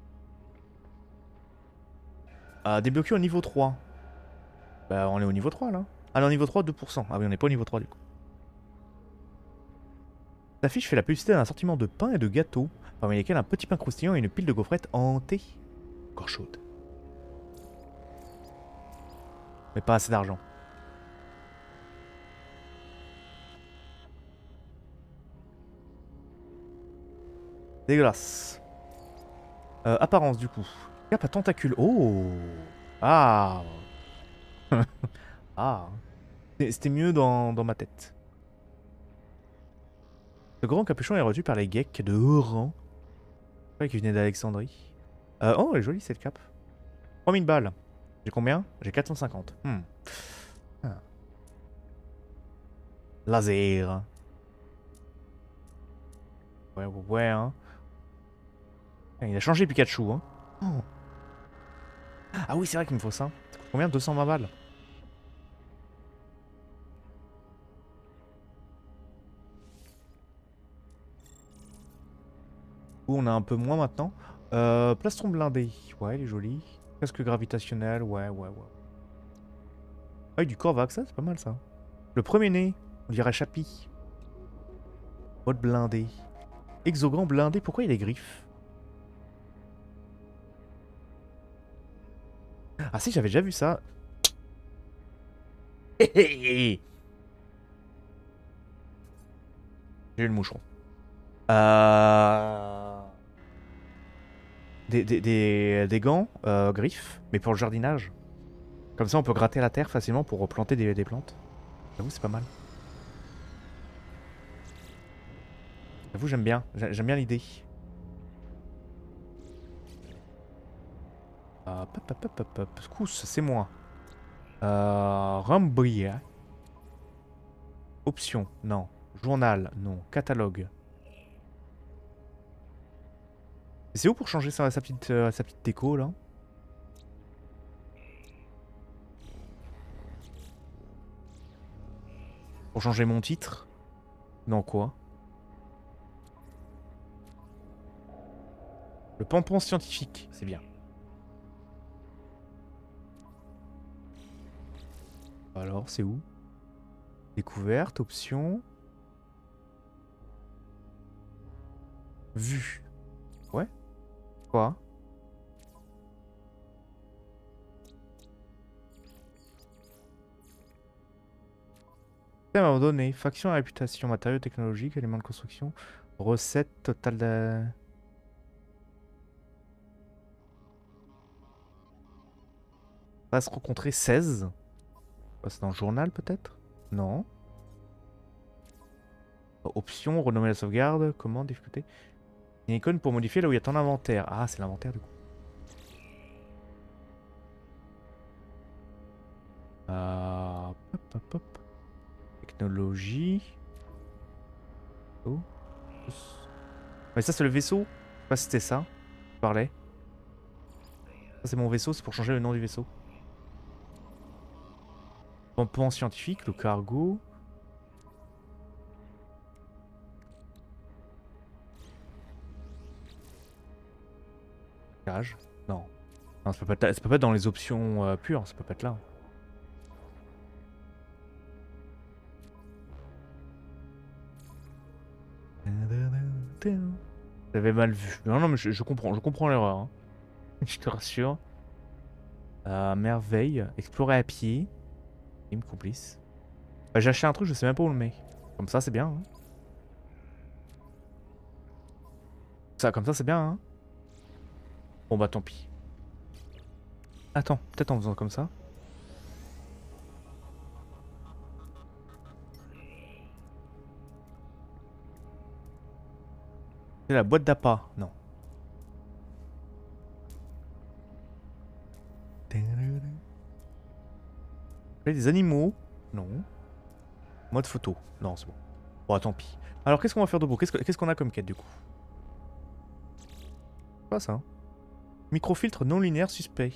Débloqué au niveau 3. Bah, on est au niveau 3 là. Ah non, niveau 3, 2%. Ah oui, on n'est pas au niveau 3 du coup. L'affiche fait la publicité d'un assortiment de pain et de gâteaux, parmi lesquels un petit pain croustillant et une pile de gaufrettes hantées. Encore chaude. Mais pas assez d'argent. Dégueulasse. Apparence du coup. Cap à tentacule. Oh. Ah. Ah. C'était mieux dans ma tête. Le grand capuchon est reçu par les geeks de haut rang. Ouais, qui venaient d'Alexandrie. Oh, elle est jolie cette cape. 3000 balles. J'ai combien? J'ai 450. Ah. Laser. Ouais, hein. Il a changé Pikachu, hein. Oh. Ah oui, c'est vrai qu'il me faut ça. Ça coûte combien? 220 balles. On a un peu moins maintenant. Plastron blindé. Ouais, il est joli. Casque gravitationnel. Ouais. Ah, du Corvax, ça, c'est pas mal ça. Le premier né, on dirait Chapi. Mode blindé. Exogan blindé, pourquoi il a les griffes? Ah si, j'avais déjà vu ça. J'ai eu le moucheron. Des gants griffes, mais pour le jardinage. Comme ça, on peut gratter la terre facilement pour replanter des plantes. J'avoue, c'est pas mal. J'avoue, j'aime bien. J'aime bien l'idée. Scous, c'est moi. Rambria. Option, non. Journal, non. Catalogue. C'est où pour changer sa petite déco, là? Pour changer mon titre? Non, quoi? Le pompon scientifique, c'est bien. Alors, c'est où? Découverte, option. Vue. Ouais. Quoi? Thème abandonné. Faction à réputation. Matériaux technologiques. Éléments de construction. Recette totale de... On va se rencontrer 16. C'est dans le journal peut-être? Non. Option, renommer la sauvegarde. Comment? Difficulté. Une icône pour modifier là où il y a ton inventaire. Ah, c'est l'inventaire du coup. Hop. Technologie. Oh. Mais ça c'est le vaisseau. Je sais pas si c'était ça. Je parlais. Ça c'est mon vaisseau, c'est pour changer le nom du vaisseau. Pompon scientifique, le cargo. Cage. Non. Non, ça peut pas être dans les options pures, ça peut pas être là. J'avais mal vu. Non, mais je comprends l'erreur. Hein. Je te rassure. Merveille. Explorer à pied. Il me complice. Bah, j'ai acheté un truc, je sais même pas où le met. Comme ça, c'est bien. Hein. Ça, comme ça, c'est bien. Hein. Bon, bah tant pis. Attends, peut-être en faisant comme ça. C'est la boîte d'appât. Non. Des animaux. Non. Mode photo. Non, c'est bon. Bon, tant pis. Alors, qu'est-ce qu'on va faire de beau? Qu'est-ce qu'on a comme quête, du coup? C'est pas ça. Hein. Microfiltre non linéaire suspect.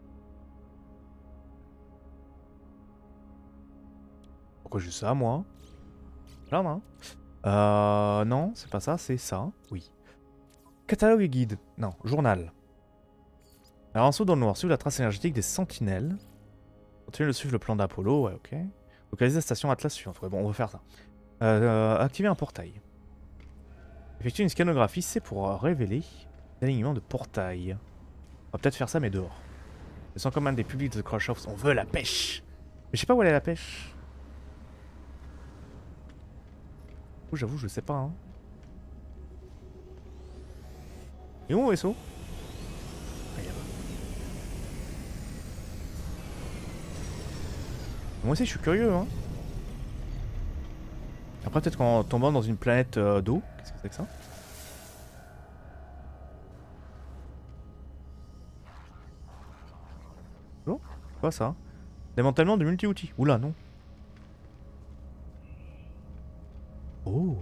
Pourquoi j'ai ça, moi? Là, non. Non, c'est pas ça, c'est ça. Oui. Catalogue et guide. Non, journal. Alors, en dessous dans le noir, suivre la trace énergétique des sentinelles. Continuez de suivre le plan d'Apollo, ouais, ok. Localiser la station Atlas suivante. Ouais, bon, on va faire ça. Activer un portail. Effectuer une scanographie, c'est pour révéler l'alignement de portail. On va peut-être faire ça, mais dehors. Je sens comme un des publics de Crash House. On veut la pêche. Mais je sais pas où elle est la pêche. Oh, j'avoue, je sais pas. Hein. Et où mon vaisseau? Ah, là-bas. Moi aussi, je suis curieux. Hein. Après peut-être qu'en tombant dans une planète d'eau, qu'est-ce que c'est que ça? Oh, quoi ça? Démantèlement de multi-outils. Oula non. Oh.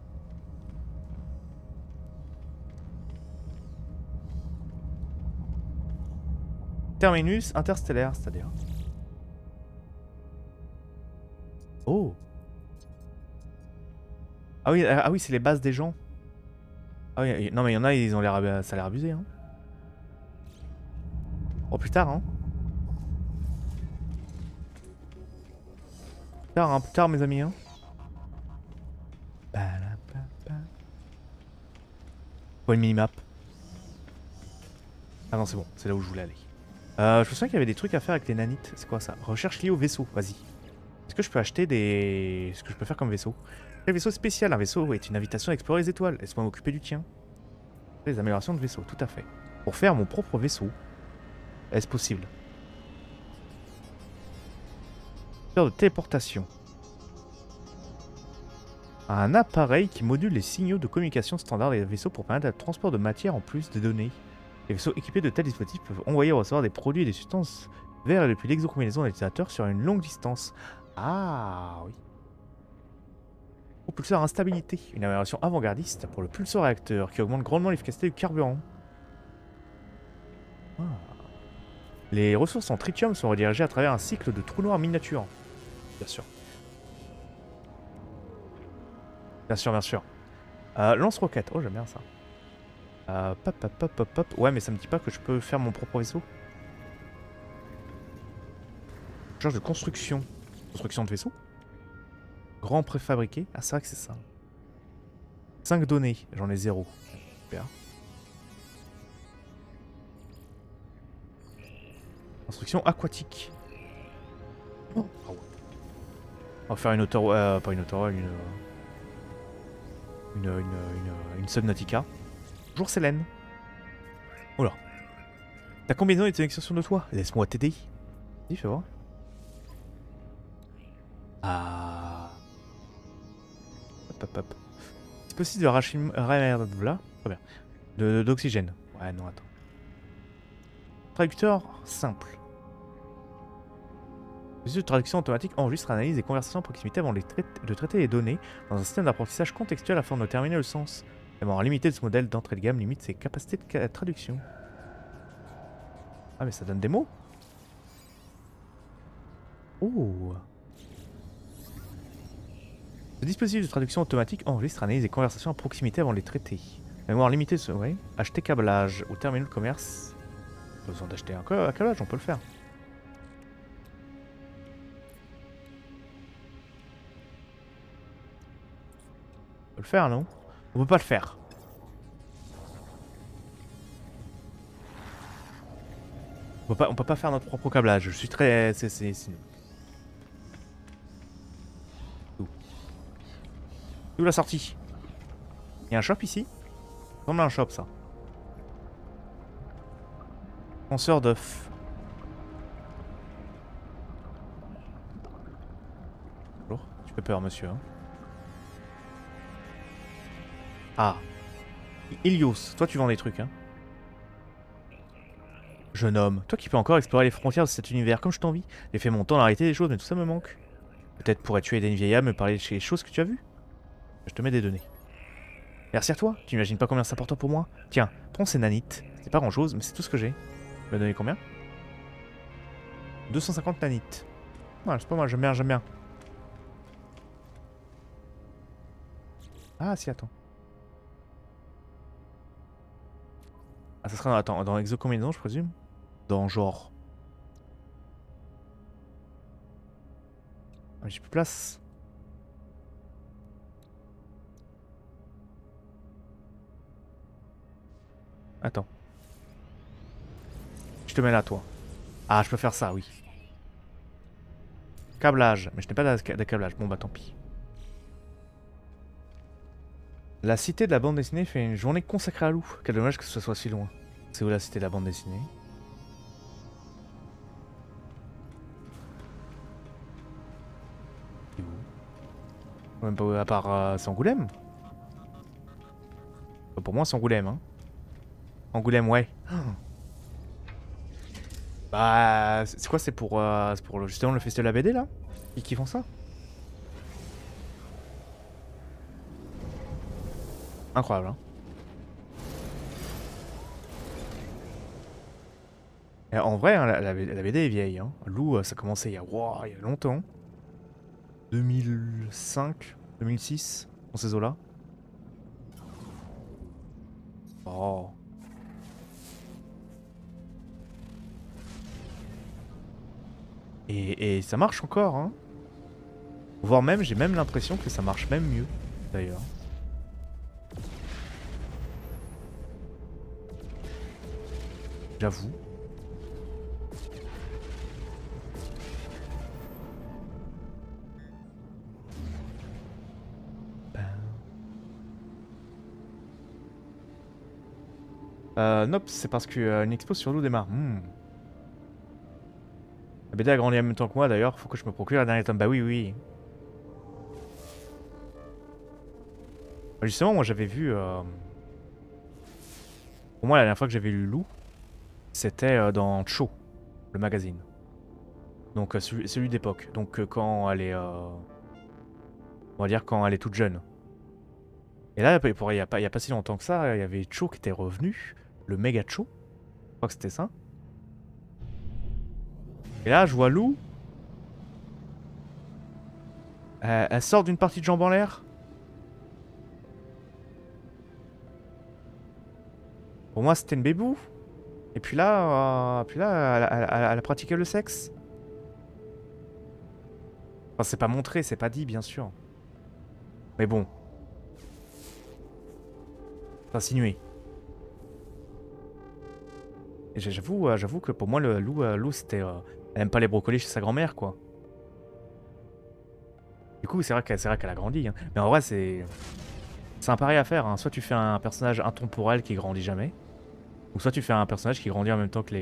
Terminus interstellaire, c'est-à-dire. Oh. Ah oui, c'est les bases des gens. Ah oui, non mais il y en a, ils ont l'air, ça a l'air abusé hein. Oh plus tard hein. Plus tard mes amis hein. Faut une minimap. Ah non c'est bon, c'est là où je voulais aller. Je me souviens qu'il y avait des trucs à faire avec les nanites. C'est quoi ça? Recherche liée au vaisseau, vas-y. Est-ce que je peux acheter des... Ce que je peux faire comme vaisseau? Un vaisseau spécial, un vaisseau est une invitation à explorer les étoiles. Laisse-moi m'occuper du tien. Les améliorations de vaisseau, tout à fait. Pour faire mon propre vaisseau. Est-ce possible? Faire de téléportation. Un appareil qui module les signaux de communication standard des vaisseaux pour permettre le transport de matière en plus de données. Les vaisseaux équipés de tels dispositifs peuvent envoyer ou recevoir des produits et des substances vers et depuis l'exocombinaison de l'utilisateur sur une longue distance. Ah oui. Propulseur instabilité, une amélioration avant-gardiste pour le pulseur réacteur qui augmente grandement l'efficacité du carburant. Ah. Les ressources en tritium sont redirigées à travers un cycle de trous noirs miniatures. Bien sûr. Bien sûr, bien sûr. Lance-roquette. Oh, j'aime bien ça. Pop. Ouais, mais ça me dit pas que je peux faire mon propre vaisseau. Charge de construction. Construction de vaisseau. Grand préfabriqué. Ah, c'est vrai que c'est ça. 5 données. J'en ai 0. Super. Construction aquatique. Oh. Ah ouais. On va faire une hauteur... pas une hauteur, une Subnautica. Bonjour Célène. Oh là. Ta combinaison est une extension de toi. Laisse-moi t'aider. Vas-y, fais voir. Ah. Hop. C'est possible de arracher une... Là. Très bien. D'oxygène. Ouais, non, attends. Traducteur simple. Le système de traduction automatique enregistre, analyse les conversations à proximité avant de traiter les données dans un système d'apprentissage contextuel afin de déterminer le sens. La mémoire limitée de ce modèle d'entrée de gamme limite ses capacités de traduction. Ah mais ça donne des mots. Oh. Le dispositif de traduction automatique enregistre, analyse les conversations à proximité avant de les traiter. La mémoire limitée de ce... Ouais. Acheter câblage au terminal de commerce. Pas besoin d'acheter un câblage, on peut le faire. On peut le faire, non? On peut pas le faire. On peut pas faire notre propre câblage. Je suis très... C'est... Où la sortie? Il y a un shop ici? Ça ressemble à un shop, ça. Penseur d'œufs. Bonjour. Tu fais peur, monsieur. Hein. Ah. Helios, toi tu vends des trucs, hein. Jeune homme, toi qui peux encore explorer les frontières de cet univers comme je t'envie. J'ai fait mon temps d'arrêter des choses, mais tout ça me manque. Peut-être pourrais-tu aider une vieille âme me parler des choses que tu as vues? Je te mets des données. Merci à toi, tu n'imagines pas combien c'est important pour moi? Tiens, prends ces nanites. C'est pas grand chose, mais c'est tout ce que j'ai. Tu m'as donné combien? 250 nanites. Ouais, c'est pas mal, j'aime bien. Ah si, attends. Ah, ça sera attends, dans exocombinaison, je présume? Dans genre... Ah, j'ai plus de place. Attends. Je te mets là, toi. Ah, je peux faire ça, oui. Câblage. Mais je n'ai pas de câblage. Bon, bah tant pis. La cité de la bande dessinée fait une journée consacrée à Lou. Quel dommage que ce soit si loin. C'est où la cité de la bande dessinée? C'est où? Même pas à part c'est Angoulême. Pour moi, c'est Angoulême. Hein. Angoulême, ouais. Bah, c'est quoi? C'est pour justement le festival de la BD là? Qui font ça? Incroyable, hein. Et en vrai, hein, la BD est vieille. Hein. Lou, ça a commencé wow, il y a longtemps. 2005, 2006, dans ces eaux-là. Oh. Et ça marche encore, hein. Voire même, j'ai même l'impression que ça marche même mieux, d'ailleurs. J'avoue. Nope, c'est parce que une expo sur Lou démarre. La BD a grandi en même temps que moi d'ailleurs, faut que je me procure la dernière tome. Bah oui, oui. Justement, moi j'avais vu. Pour moi, la dernière fois que j'avais lu Lou, c'était dans Cho, le magazine. Donc celui d'époque. Donc quand elle est. On va dire quand elle est toute jeune. Et là, il y a pas si longtemps que ça, il y avait Cho qui était revenu. Le méga Cho. Je crois que c'était ça. Et là, je vois Lou. Elle sort d'une partie de jambes en l'air. Pour moi, c'était une bébou. Et puis là, elle a pratiqué le sexe. Enfin, c'est pas montré, c'est pas dit, bien sûr. Mais bon. C'est insinué. Et j'avoue que pour moi, le Lou c'était... elle aime pas les brocolis chez sa grand-mère, quoi. Du coup, c'est vrai qu'elle a grandi. Hein. Mais en vrai, c'est un pari à faire. Hein. Soit tu fais un personnage intemporel qui grandit jamais. Ou soit tu fais un personnage qui grandit en même temps que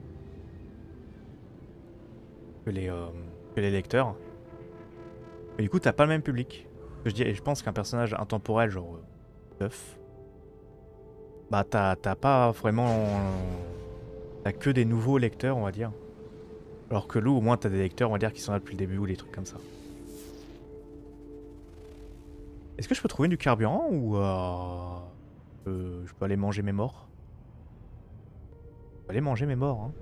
les lecteurs. Et du coup, t'as pas le même public. Je pense qu'un personnage intemporel, genre Buff, bah t'as pas vraiment... T'as que des nouveaux lecteurs, on va dire. Alors que Lou, au moins, t'as des lecteurs, on va dire, qui sont là depuis le début ou des trucs comme ça. Est-ce que je peux trouver du carburant ou je peux aller manger mes morts? Je peux aller manger mes morts, hein.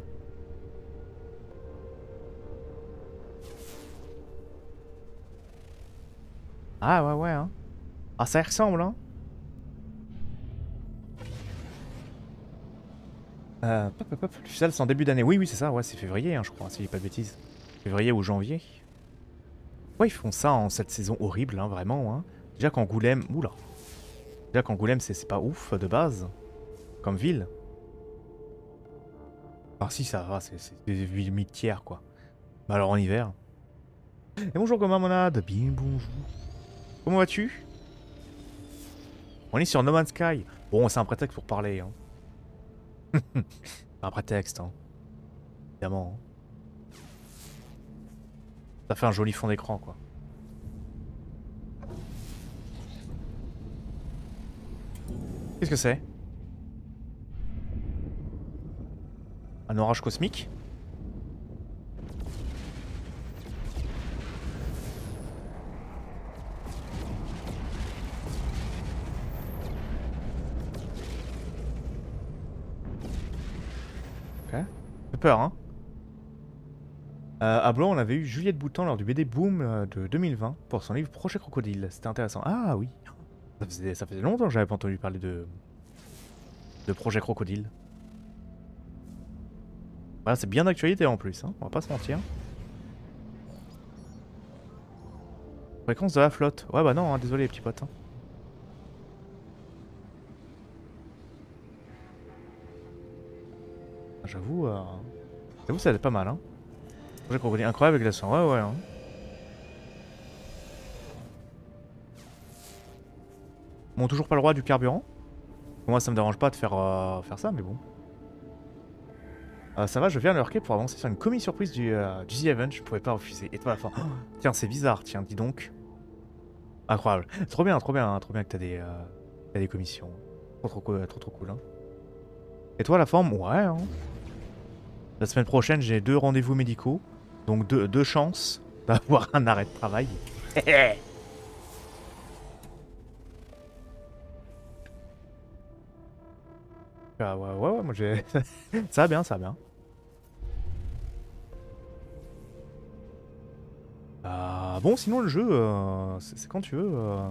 Ah ouais, ouais, hein. Ah, ça y ressemble, hein. Pop, pop, pop. Le futsal, c'est en début d'année. Oui, oui, c'est ça, ouais, c'est février, hein, je crois, si je dis pas de bêtises. Février ou janvier. Ouais, ils font ça en cette saison horrible, hein, vraiment, hein. Déjà qu'Angoulême... Oula. Déjà qu'Angoulême, c'est pas ouf, de base. Comme ville. Ah si, ça va, c'est des villes mi-tiers, quoi. Bah alors en hiver. Et bonjour, comment monade? Bien bonjour. Comment vas-tu? On est sur No Man's Sky. Bon, c'est un prétexte pour parler, hein. Un prétexte, hein. Évidemment. Hein. Ça fait un joli fond d'écran, quoi. Qu'est-ce que c'est? Un orage cosmique? Ok. Fait peur, hein. À Blanc, on avait eu Juliette Boutan lors du BD Boom de 2020 pour son livre Projet Crocodile. C'était intéressant. Ah oui. Ça faisait longtemps que j'avais pas entendu parler de Projet Crocodile. Voilà, c'est bien d'actualité en plus, hein. On va pas se mentir. Fréquence de la flotte. Ouais bah non, hein, désolé les petits potes. Hein. J'avoue, ça va être pas mal, hein. Projet Crocodile incroyable avec la sang. Ouais, ouais. Hein. Bon, toujours pas le droit du carburant. Moi, ça me dérange pas de faire ça, mais bon. Ça va, je viens de lurker pour avancer sur une commie surprise du The Event. Je pouvais pas refuser. Et toi, à la fin. Oh, tiens, c'est bizarre, tiens, dis donc. Incroyable. Trop bien que t'as des commissions. Trop cool. Hein. Et toi, la forme? Ouais. Hein. La semaine prochaine, j'ai 2 rendez-vous médicaux. Donc deux chances d'avoir un arrêt de travail. Ah ouais, moi j'ai... ça va bien, ça va bien. Bon, sinon le jeu, c'est quand tu veux.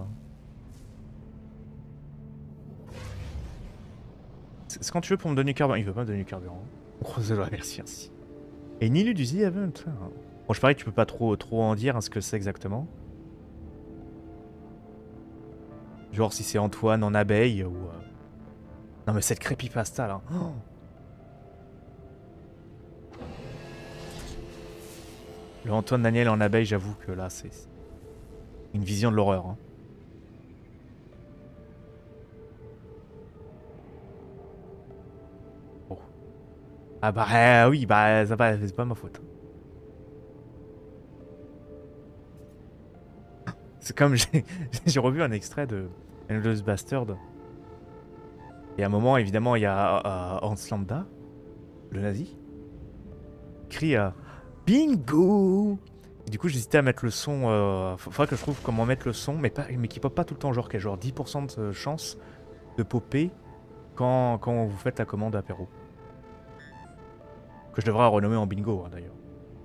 C'est quand tu veux pour me donner du carburant. Il veut pas me donner du carburant. On croise les doigts, merci. Et Nilu du The Event. Bon, je parie que tu peux pas trop en dire hein, ce que c'est exactement. Genre si c'est Antoine en abeille ou... Non mais cette creepypasta là. Oh. Le Antoine Daniel en abeille, j'avoue que là c'est une vision de l'horreur. Hein. Oh. Ah bah oui, bah ça va, c'est pas ma faute. C'est comme j'ai revu un extrait de Endless Bastard. Et à un moment, évidemment, il y a Hans Lambda, le nazi, qui crie Bingo! Et du coup, j'hésitais à mettre le son. Faudrait que je trouve comment mettre le son, mais qui pop pas tout le temps, genre qui a genre 10% de chance de popper quand vous faites la commande apéro. Que je devrais renommer en bingo, hein, d'ailleurs.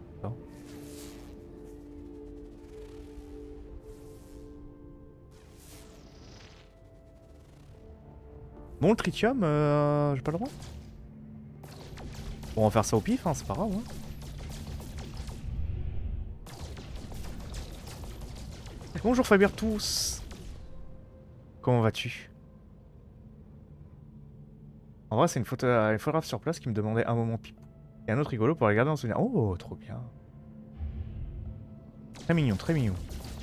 Bon, le tritium, j'ai pas le droit. Bon, on va faire ça au pif, hein, c'est pas grave. Hein. Bonjour Fabien tous. Comment vas-tu? En vrai, c'est une photographe sur place qui me demandait un moment pipe. Et un autre rigolo pour regarder en souvenir. Oh, trop bien. Très mignon, très mignon.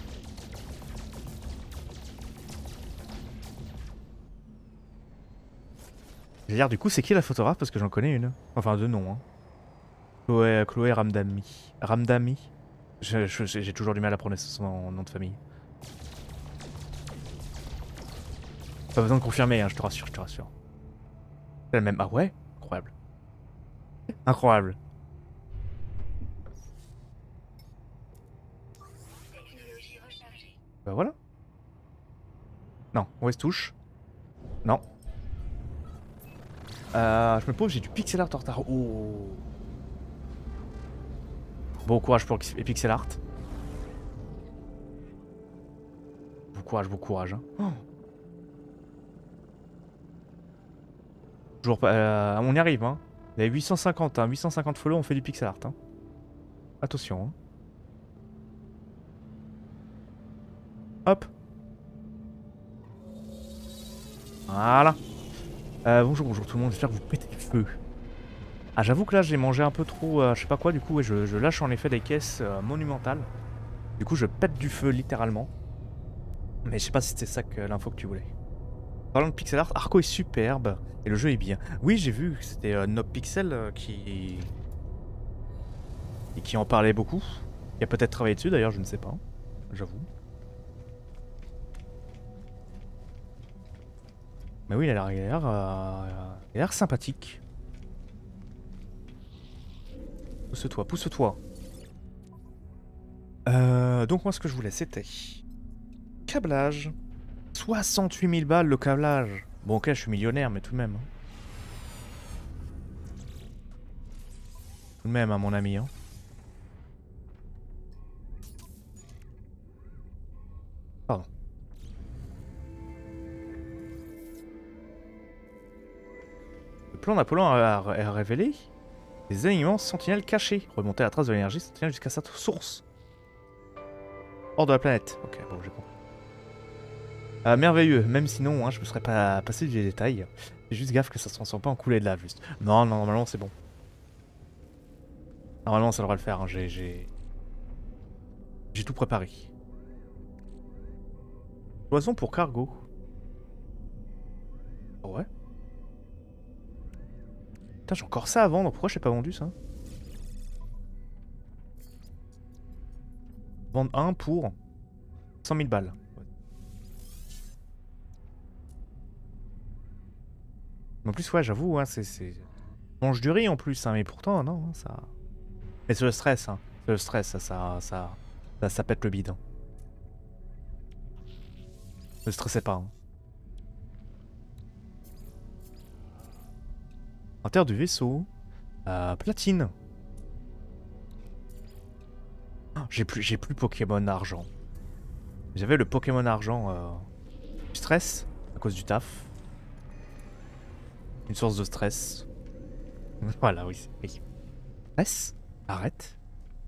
J'ai dire, du coup, c'est qui la photographe? Parce que j'en connais une. Enfin, deux noms. Hein. Chloé Ramdami. Ramdami. J'ai toujours du mal à prononcer son nom de famille. Pas besoin de confirmer, hein, je te rassure, C'est la même. Ah ouais? Incroyable. Incroyable. Bah voilà. Non, OS touche. Non. Je me pose, j'ai du pixel art en retard. Oh. Bon courage pour les pixel art. Bon courage. Hein. Oh. Toujours pas. On y arrive, hein. Il y a 850, hein. 850 follow, on fait du pixel art. Hein. Attention. Hein. Hop. Voilà. Bonjour tout le monde, j'espère que vous pétez le feu. Ah, j'avoue que là j'ai mangé un peu trop, je sais pas quoi, du coup, et je lâche en effet des caisses monumentales. Du coup, je pète du feu littéralement. Mais je sais pas si c'était ça que l'info que tu voulais. Parlant de pixel art, Arco est superbe et le jeu est bien. Oui, j'ai vu que c'était NobPixel qui en parlait beaucoup. Il a peut-être travaillé dessus d'ailleurs, je ne sais pas. J'avoue. Mais oui, il a l'air sympathique. Pousse-toi, pousse-toi. Donc moi ce que je voulais c'était... Câblage. 68 000 balles le câblage. Bon ok, je suis millionnaire, mais tout de même. Hein. Tout de même, hein, mon ami. Hein. Pardon. Le plan d'Apollon a révélé des aliments sentinelles cachés. Remonter la trace de l'énergie sentinelle jusqu'à sa source. Hors de la planète. Ok, bon, j'ai compris. Merveilleux, même sinon, hein, je me serais pas passé du détail. J'ai juste gaffe que ça se transforme pas en coulée de lave, juste. Non, normalement, c'est bon. Normalement, ça devrait le faire. Hein. J'ai tout préparé. Poison pour cargo. Oh ouais. Putain, j'ai encore ça à vendre. Pourquoi je n'ai pas vendu ça? Vendre un pour 100 000 balles. En plus, ouais, j'avoue, hein, c'est... Mange du riz en plus, hein, mais pourtant, non, hein, ça... Mais c'est le stress, hein. C'est le stress, ça pète le bide. Hein. Ne stressez pas. Hein. Inventaire du vaisseau. Platine. Oh, j'ai plus Pokémon argent. J'avais le Pokémon argent. Stress à cause du taf. Une source de stress. Voilà, oui. Oui. Stress. Arrête.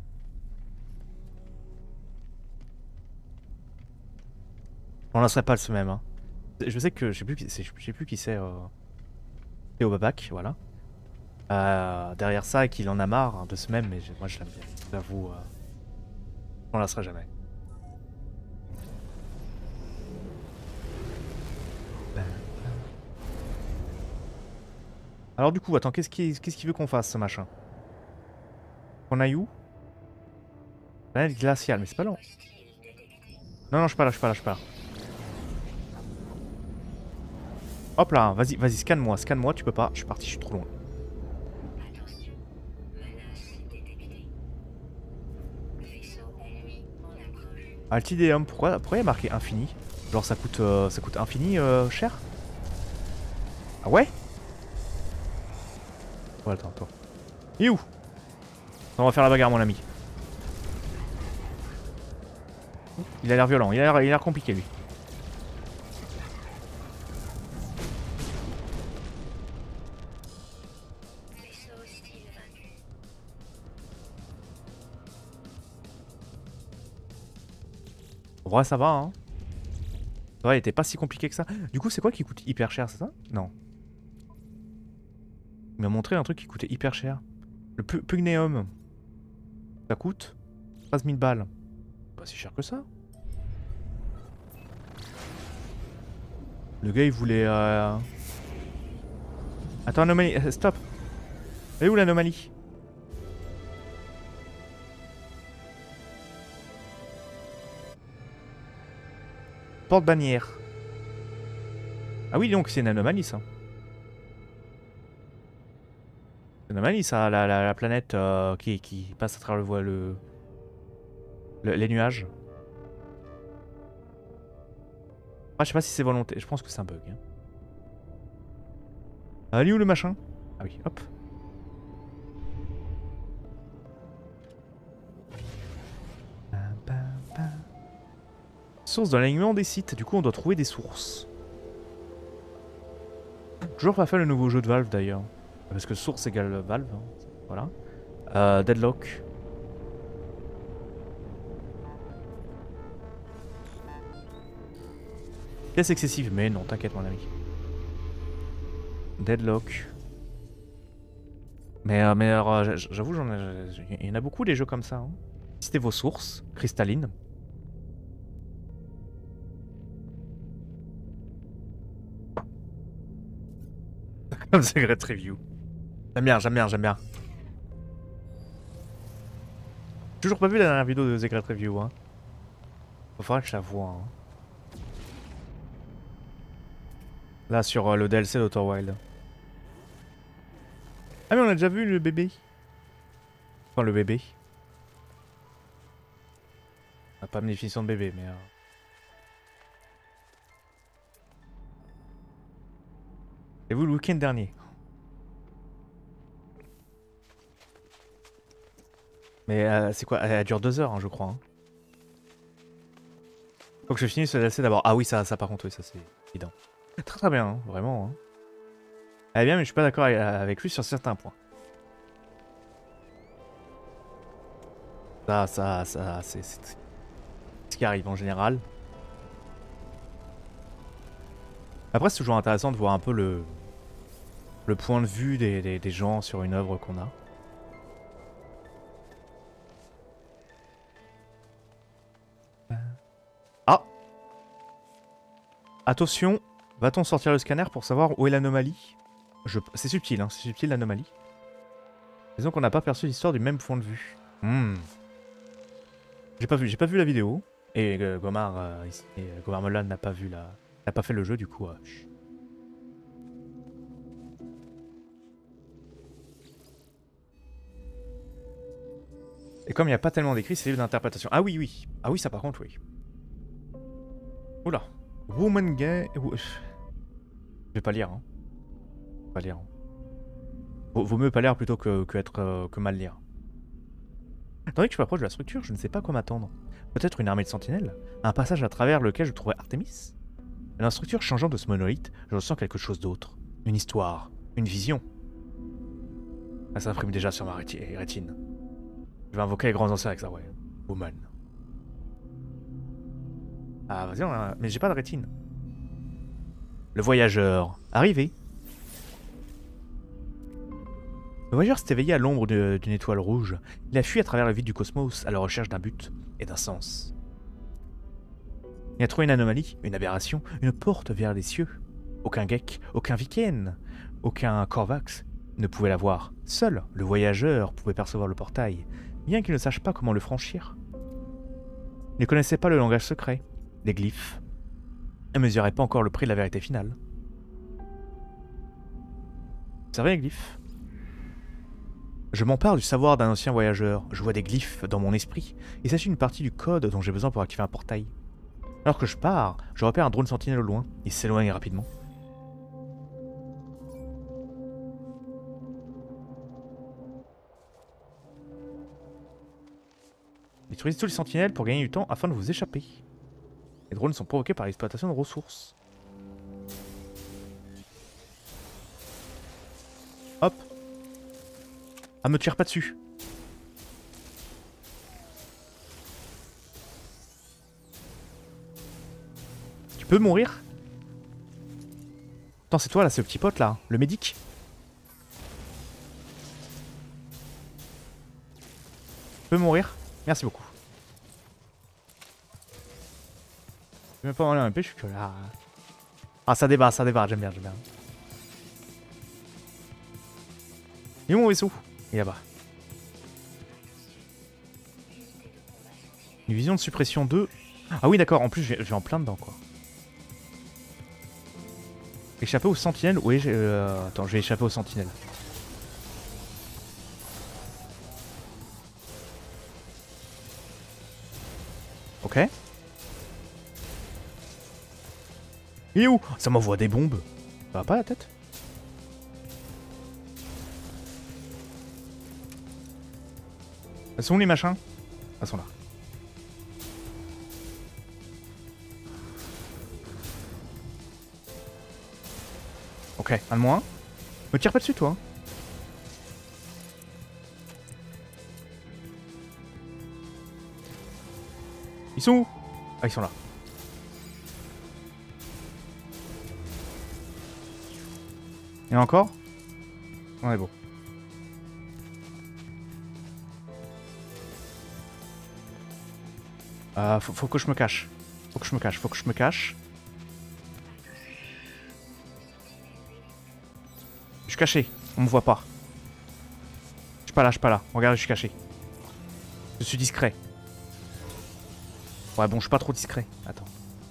On lancerait pas le même. Hein. Je sais que je sais plus qui c'est. Théo Babac, voilà. Derrière ça, et qu'il en a marre hein, de ce même, mais moi je l'aime bien. J'avoue, on la sera jamais. Alors du coup, attends, qu'est-ce qu'il veut qu'on fasse ce machin? On aille où? Planète glaciale, mais c'est pas long. Non, non, je suis pas là, je suis pas là, je suis pas là. Hop là, vas-y, vas-y, scanne-moi, tu peux pas, je suis parti, je suis trop loin. Altideum, pourquoi il y a marqué infini? Genre ça coûte infini cher? Ah ouais? Ouais, attends, toi. Il est où? On va faire la bagarre, mon ami. Il a l'air violent, il a l'air compliqué, lui. En vrai, ça va, hein. Ouais, il était pas si compliqué que ça. Du coup, c'est quoi qui coûte hyper cher, c'est ça? Non. Il m'a montré un truc qui coûtait hyper cher. Le Pugneum. Ça coûte 13 000 balles. Pas si cher que ça. Le gars, il voulait... Attends, anomalie. Stop. Elle est où l'anomalie? Porte-bannière. Ah oui, donc c'est une anomalie, ça. C'est une anomalie, ça, la planète qui passe à travers les nuages. Ah, je sais pas si c'est volonté. Je pense que c'est un bug. Hein. Allez, où le machin? Ah oui, hop. Source de l'alignement des sites. Du coup, on doit trouver des sources. Toujours pas fait le nouveau jeu de Valve d'ailleurs. Parce que source égale Valve. Hein. Voilà. Deadlock. Pièce excessive. Mais non, t'inquiète, mon ami. Deadlock. Mais j'avoue, il y en a beaucoup des jeux comme ça. Hein. Citez vos sources cristallines. Comme Secret Review. J'aime bien, j'aime bien, j'aime bien. Toujours pas vu la dernière vidéo de Secret Review. Hein. Faudra que je la voie. Hein. Là, sur le DLC d'Outer Wild. Ah mais on a déjà vu le bébé. Enfin, le bébé. On n'a pas une définition de bébé, mais... Et vous, le week-end dernier. Mais c'est quoi? Elle dure 2 heures, hein, je crois. Hein. Faut que je finisse le DLC d'abord. Ah oui, ça par contre, oui, ça c'est évident. Très très bien, hein, vraiment. Hein. Elle est bien, mais je suis pas d'accord avec lui sur certains points. Ça, c'est ce qui arrive en général. Après, c'est toujours intéressant de voir un peu le point de vue des gens sur une œuvre qu'on a. Ah! Attention, va-t-on sortir le scanner pour savoir où est l'anomalie? C'est subtil, hein, c'est subtil l'anomalie. Disons qu'on n'a pas perçu l'histoire du même point de vue. J'ai pas vu la vidéo. Et Gomar Molan n'a pas fait le jeu, du coup. Et comme il n'y a pas tellement d'écrit, c'est livre d'interprétation. Ah oui, oui. Ah oui, ça par contre, oui. Oula. Woman gay. Je vais pas lire. Hein. Pas lire. Vaut mieux pas lire plutôt que mal lire. Tandis que je m'approche de la structure, je ne sais pas quoi m'attendre. Peut-être une armée de sentinelles? Un passage à travers lequel je trouverai Artemis? Dans la structure changeante de ce monolithe, je ressens quelque chose d'autre. Une histoire. Une vision. Ça s'imprime déjà sur ma rétine. Je vais invoquer les grands anciens avec ça, ouais. Woman. Ah, vas-y, mais j'ai pas de rétine. Le voyageur. Arrivé. Le voyageur s'est éveillé à l'ombre d'une étoile rouge. Il a fui à travers le vide du cosmos à la recherche d'un but et d'un sens. Il a trouvé une anomalie, une aberration, une porte vers les cieux. Aucun Gek, aucun Viken, aucun Korvax ne pouvait la voir. Seul le voyageur pouvait percevoir le portail, bien qu'il ne sache pas comment le franchir. Il ne connaissait pas le langage secret, les glyphes, et ne mesurait pas encore le prix de la vérité finale. C'est vrai les glyphes? Je m'empare du savoir d'un ancien voyageur, je vois des glyphes dans mon esprit. Il s'agit d'une partie du code dont j'ai besoin pour activer un portail. Alors que je pars, je repère un drone sentinelle au loin. Il s'éloigne rapidement. Utilisez tous les sentinelles pour gagner du temps afin de vous échapper. Les drones sont provoqués par l'exploitation de ressources. Hop. Ah, me tire pas dessus. Tu peux mourir? Attends, c'est toi là, c'est le petit pote là, le médic. Tu peux mourir? Merci beaucoup. Je vais même pas enlever un peu, je suis que là. Ah, ça débarre, j'aime bien, j'aime bien. Il est où mon vaisseau? Il est là-bas. Une vision de suppression 2. Ah oui, d'accord, en plus, je vais en plein dedans, quoi. Échapper aux sentinelles? Oui, attends, je vais échapper aux sentinelles. Ok. Il est où? Ça m'envoie des bombes. Ça va pas la tête? Elles sont où les machins? Elles sont là. Ok, un de moins. Me tire pas dessus, toi. Ils sont où? Ah, ils sont là. Et encore? On est beau. Faut que je me cache. Faut que je me cache. Je suis caché. On me voit pas. Je suis pas là. Regarde, je suis caché. Je suis discret. Ouais, bon, je suis pas trop discret. Attends.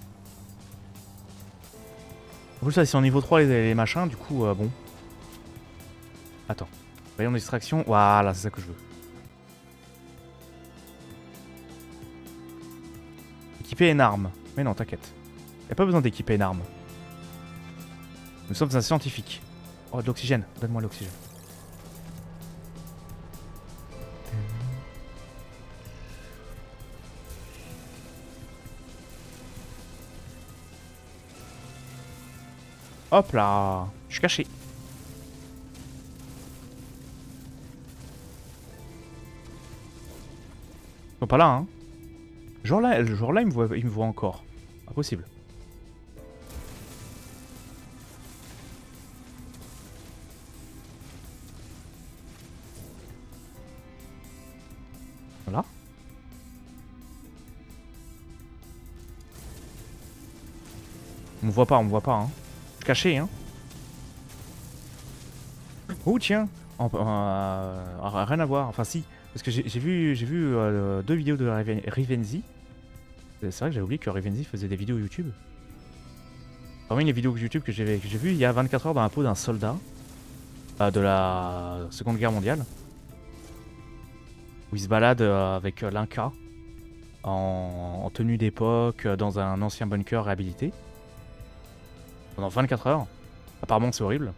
En plus, ça, c'est en niveau 3 les machins, du coup, bon. Attends. Rayon de distraction. Voilà, c'est ça que je veux. Équiper une arme. Mais non, t'inquiète. Y'a pas besoin d'équiper une arme. Nous sommes un scientifique. Oh, de l'oxygène. Donne-moi l'oxygène. Hop là. Je suis caché. Ils sont pas là, hein. Genre là, il me voit encore. Impossible. Voilà. On me voit pas, hein. Je suis caché, hein. Oh tiens, rien à voir. Enfin si, parce que j'ai vu 2 vidéos de Rivenzi. C'est vrai que j'avais oublié que Rivenzi faisait des vidéos YouTube. Parmi les vidéos YouTube que j'ai vues, il y a 24 heures dans la peau d'un soldat de la Seconde Guerre mondiale. où il se balade avec l'Inca en tenue d'époque dans un ancien bunker réhabilité pendant 24 heures. Apparemment c'est horrible.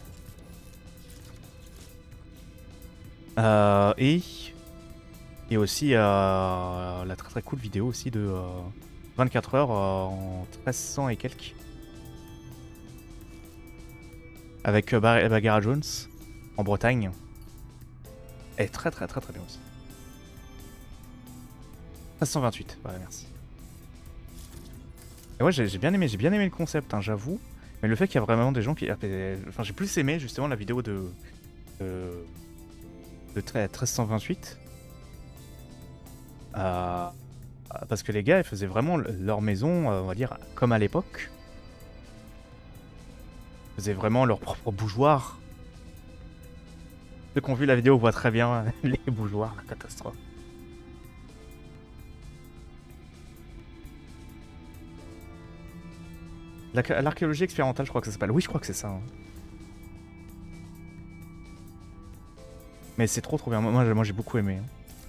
Et aussi la très très cool vidéo aussi de 24 heures en 1300 et quelques. Avec Bagheera Jones en Bretagne. Elle est très très très très bien aussi. 1328, voilà, merci. Et ouais, j'ai bien aimé le concept, hein, j'avoue. Mais le fait qu'il y a vraiment des gens qui... Enfin, j'ai plus aimé justement la vidéo de 1328. Parce que les gars, ils faisaient vraiment leur maison, on va dire, comme à l'époque. Ils faisaient vraiment leur propre bougeoir. Ceux qui ont vu la vidéo voient très bien les bougeoirs, la catastrophe. L'archéologie expérimentale, je crois que ça s'appelle. Oui, je crois que c'est ça. Hein. Mais c'est trop bien. Moi j'ai beaucoup aimé.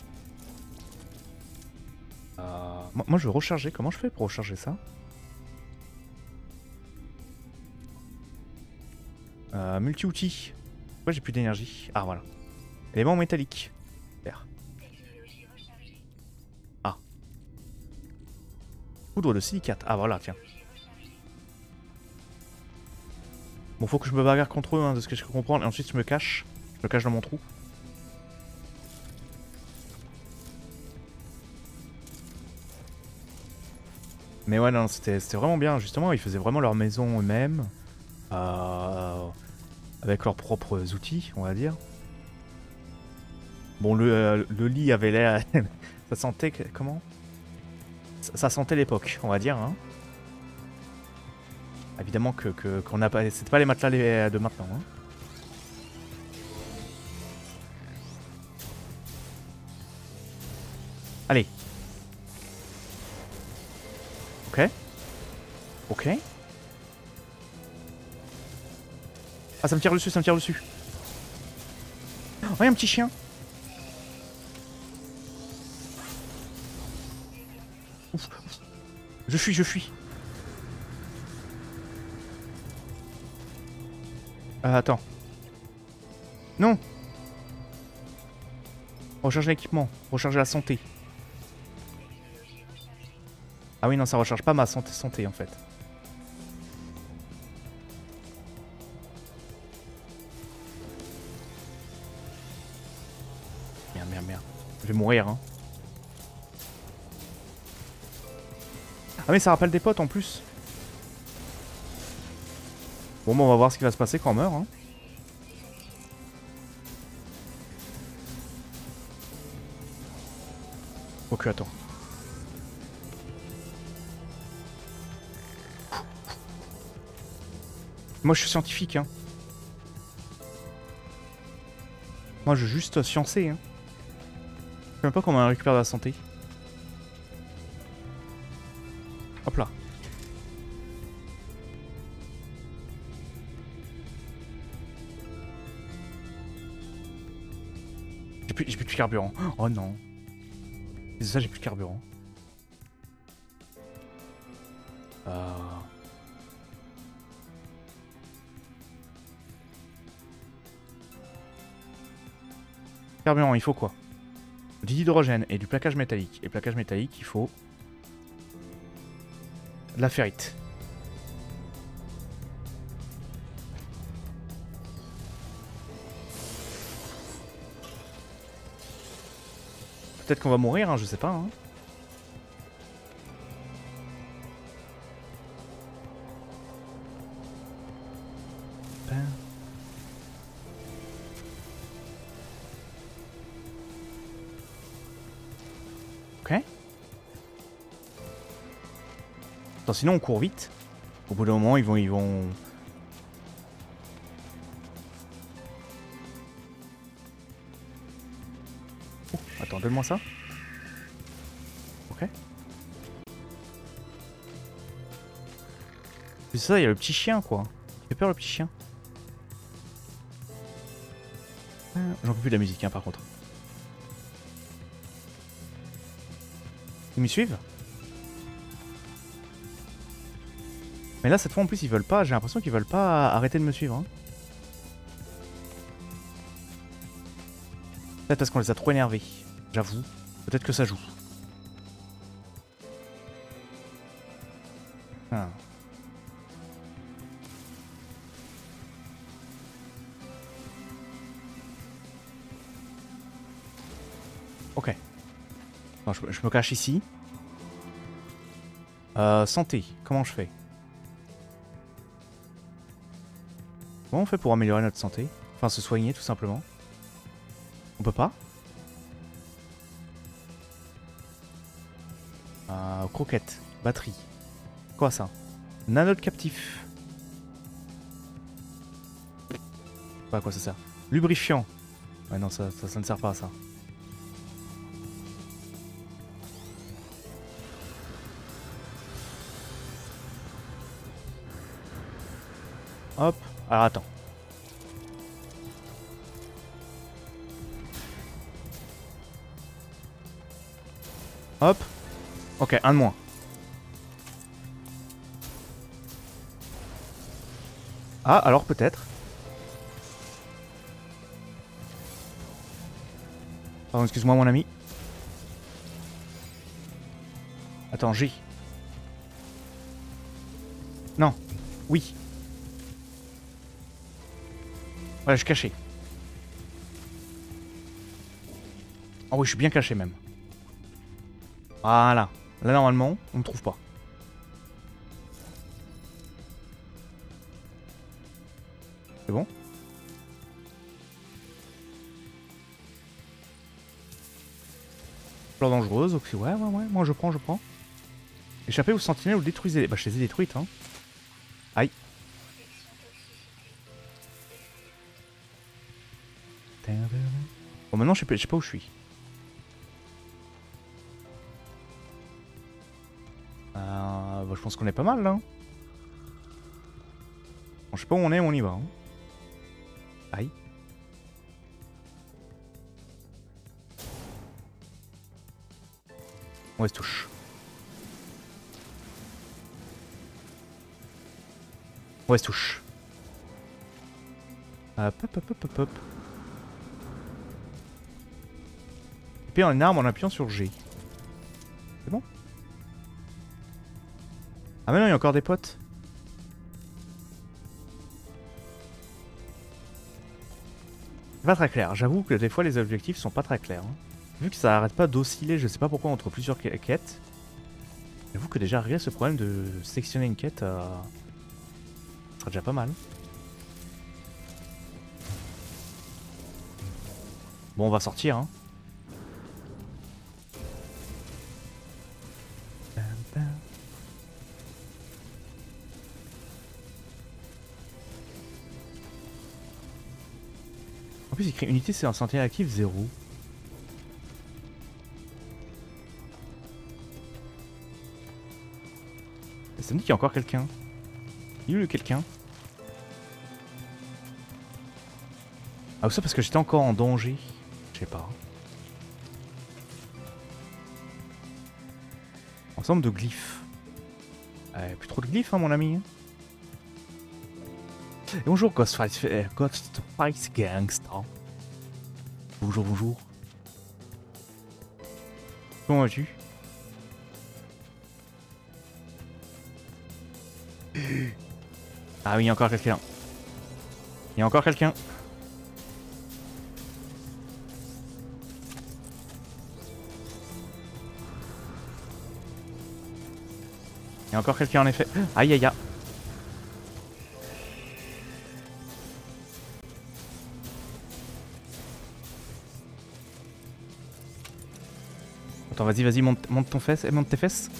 Moi je veux recharger. Comment je fais pour recharger ça? Multi-outils. Pourquoi j'ai plus d'énergie? Ah voilà. Élément métallique. Super. Ah. Poudre de silicate. Ah voilà, tiens. Bon, faut que je me bagarre contre eux, hein, de ce que je comprends. Et ensuite je me cache. Je me cache dans mon trou. Mais ouais, non, c'était vraiment bien. Justement, ils faisaient vraiment leur maison eux-mêmes. Avec leurs propres outils, on va dire. Bon, le lit avait l'air... ça sentait... Comment? Ça sentait l'époque, on va dire. Hein. Évidemment qu'on n'a pas... C'était pas les matelas de maintenant. Hein. Allez. Ok. Ok. Ah, ça me tire dessus, ça me tire dessus. Oh, il y a un petit chien. Ouf. Je fuis. Attends. Non. Recharger l'équipement. Recharger la santé. Ah oui, non, ça recharge pas ma santé en fait. Merde. Je vais mourir, hein. Ah mais ça rappelle des potes en plus. Bon, bah on va voir ce qui va se passer quand on meurt, hein. Ok, attends. Moi je suis scientifique, hein. Moi je veux juste sciencer, hein. Je sais même pas comment on récupère de la santé. Hop là. J'ai plus de carburant. Oh non. C'est ça, j'ai plus de carburant. Carburant, il faut quoi? De l'hydrogène et du plaquage métallique. Et plaquage métallique, il faut... de la ferrite. Peut-être qu'on va mourir, hein, je sais pas. Hein. Ok. Attends, sinon on court vite. Au bout d'un moment, ils vont... Oh, attends, donne-moi ça. Ok. C'est ça, il y a le petit chien, quoi. Il fait peur, le petit chien. J'en peux plus de la musique, hein, par contre. Ils me suivent? Mais là, cette fois, en plus, ils veulent pas. J'ai l'impression qu'ils veulent pas arrêter de me suivre. Hein. Peut-être parce qu'on les a trop énervés. J'avoue. Peut-être que ça joue. Ah. Ok. Non, je me cache ici. Santé. Comment je fais? Comment on fait pour améliorer notre santé? Enfin, se soigner, tout simplement. On peut pas? Croquette. Batterie. Quoi ça? Nano de captif. Pas à quoi ça sert? Lubrifiant. Ouais non, ça ne sert pas à ça. Hop. Alors attends. Hop. Ok, un de moins. Ah, alors peut-être. Pardon, excuse-moi mon ami. Attends, G. Non. Oui. Voilà, je suis caché. Oh oui, je suis bien caché même. Voilà. Là, normalement, on me trouve pas. C'est bon? Fleur dangereuse, ok, ouais, moi je prends. Échappez aux sentinelles ou détruisez-les. Bah, je les ai détruites, hein. Aïe. Bon, maintenant, je sais pas où je suis. Bah, je pense qu'on est pas mal, là. Bon, je sais pas où on est, mais on y va. Hein. Aïe. Ouais, se touche. Ouais, se touche. Hop. Épée en arme en appuyant sur G. C'est bon? Ah mais non, il y a encore des potes. C'est pas très clair. J'avoue que des fois les objectifs sont pas très clairs. Hein. Vu que ça arrête pas d'osciller, je sais pas pourquoi, entre plusieurs quêtes. J'avoue que déjà arrivé à ce problème de sectionner une quête, ça serait déjà pas mal. Bon, on va sortir, hein. En plus, il écrit unité, c'est un sentinelle actif 0. Et ça me dit qu'il y a encore quelqu'un. Il est où le quelqu'un? Ah, ou ça parce que j'étais encore en danger. Je sais pas. Ensemble de glyphes. Plus trop de glyphes, hein, mon ami. Et bonjour, Ghostface Gangsta. Bonjour. Comment vas-tu? Ah oui, il y a encore quelqu'un. Il y a encore quelqu'un. Il y a encore quelqu'un en effet. Aïe aïe aïe. Attends, vas-y, monte ton fesse, monte tes fesses.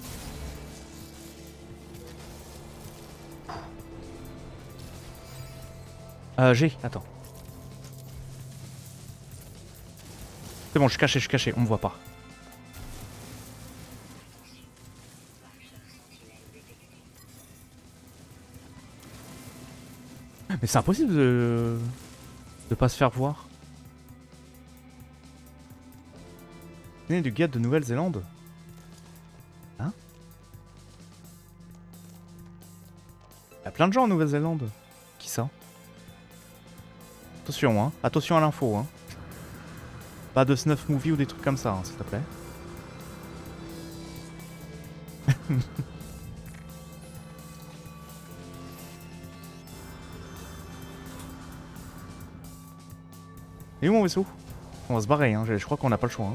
J'ai, attends. C'est bon, je suis caché, on me voit pas. Mais c'est impossible de pas se faire voir. Du guide de Nouvelle-Zélande. y a plein de gens en Nouvelle-Zélande. Qui ça? Attention, hein. Attention à l'info, hein. Pas de snuff movie ou des trucs comme ça, hein, s'il te plaît. Et où mon vaisseau? On va se barrer, hein. Je crois qu'on n'a pas le choix. Hein.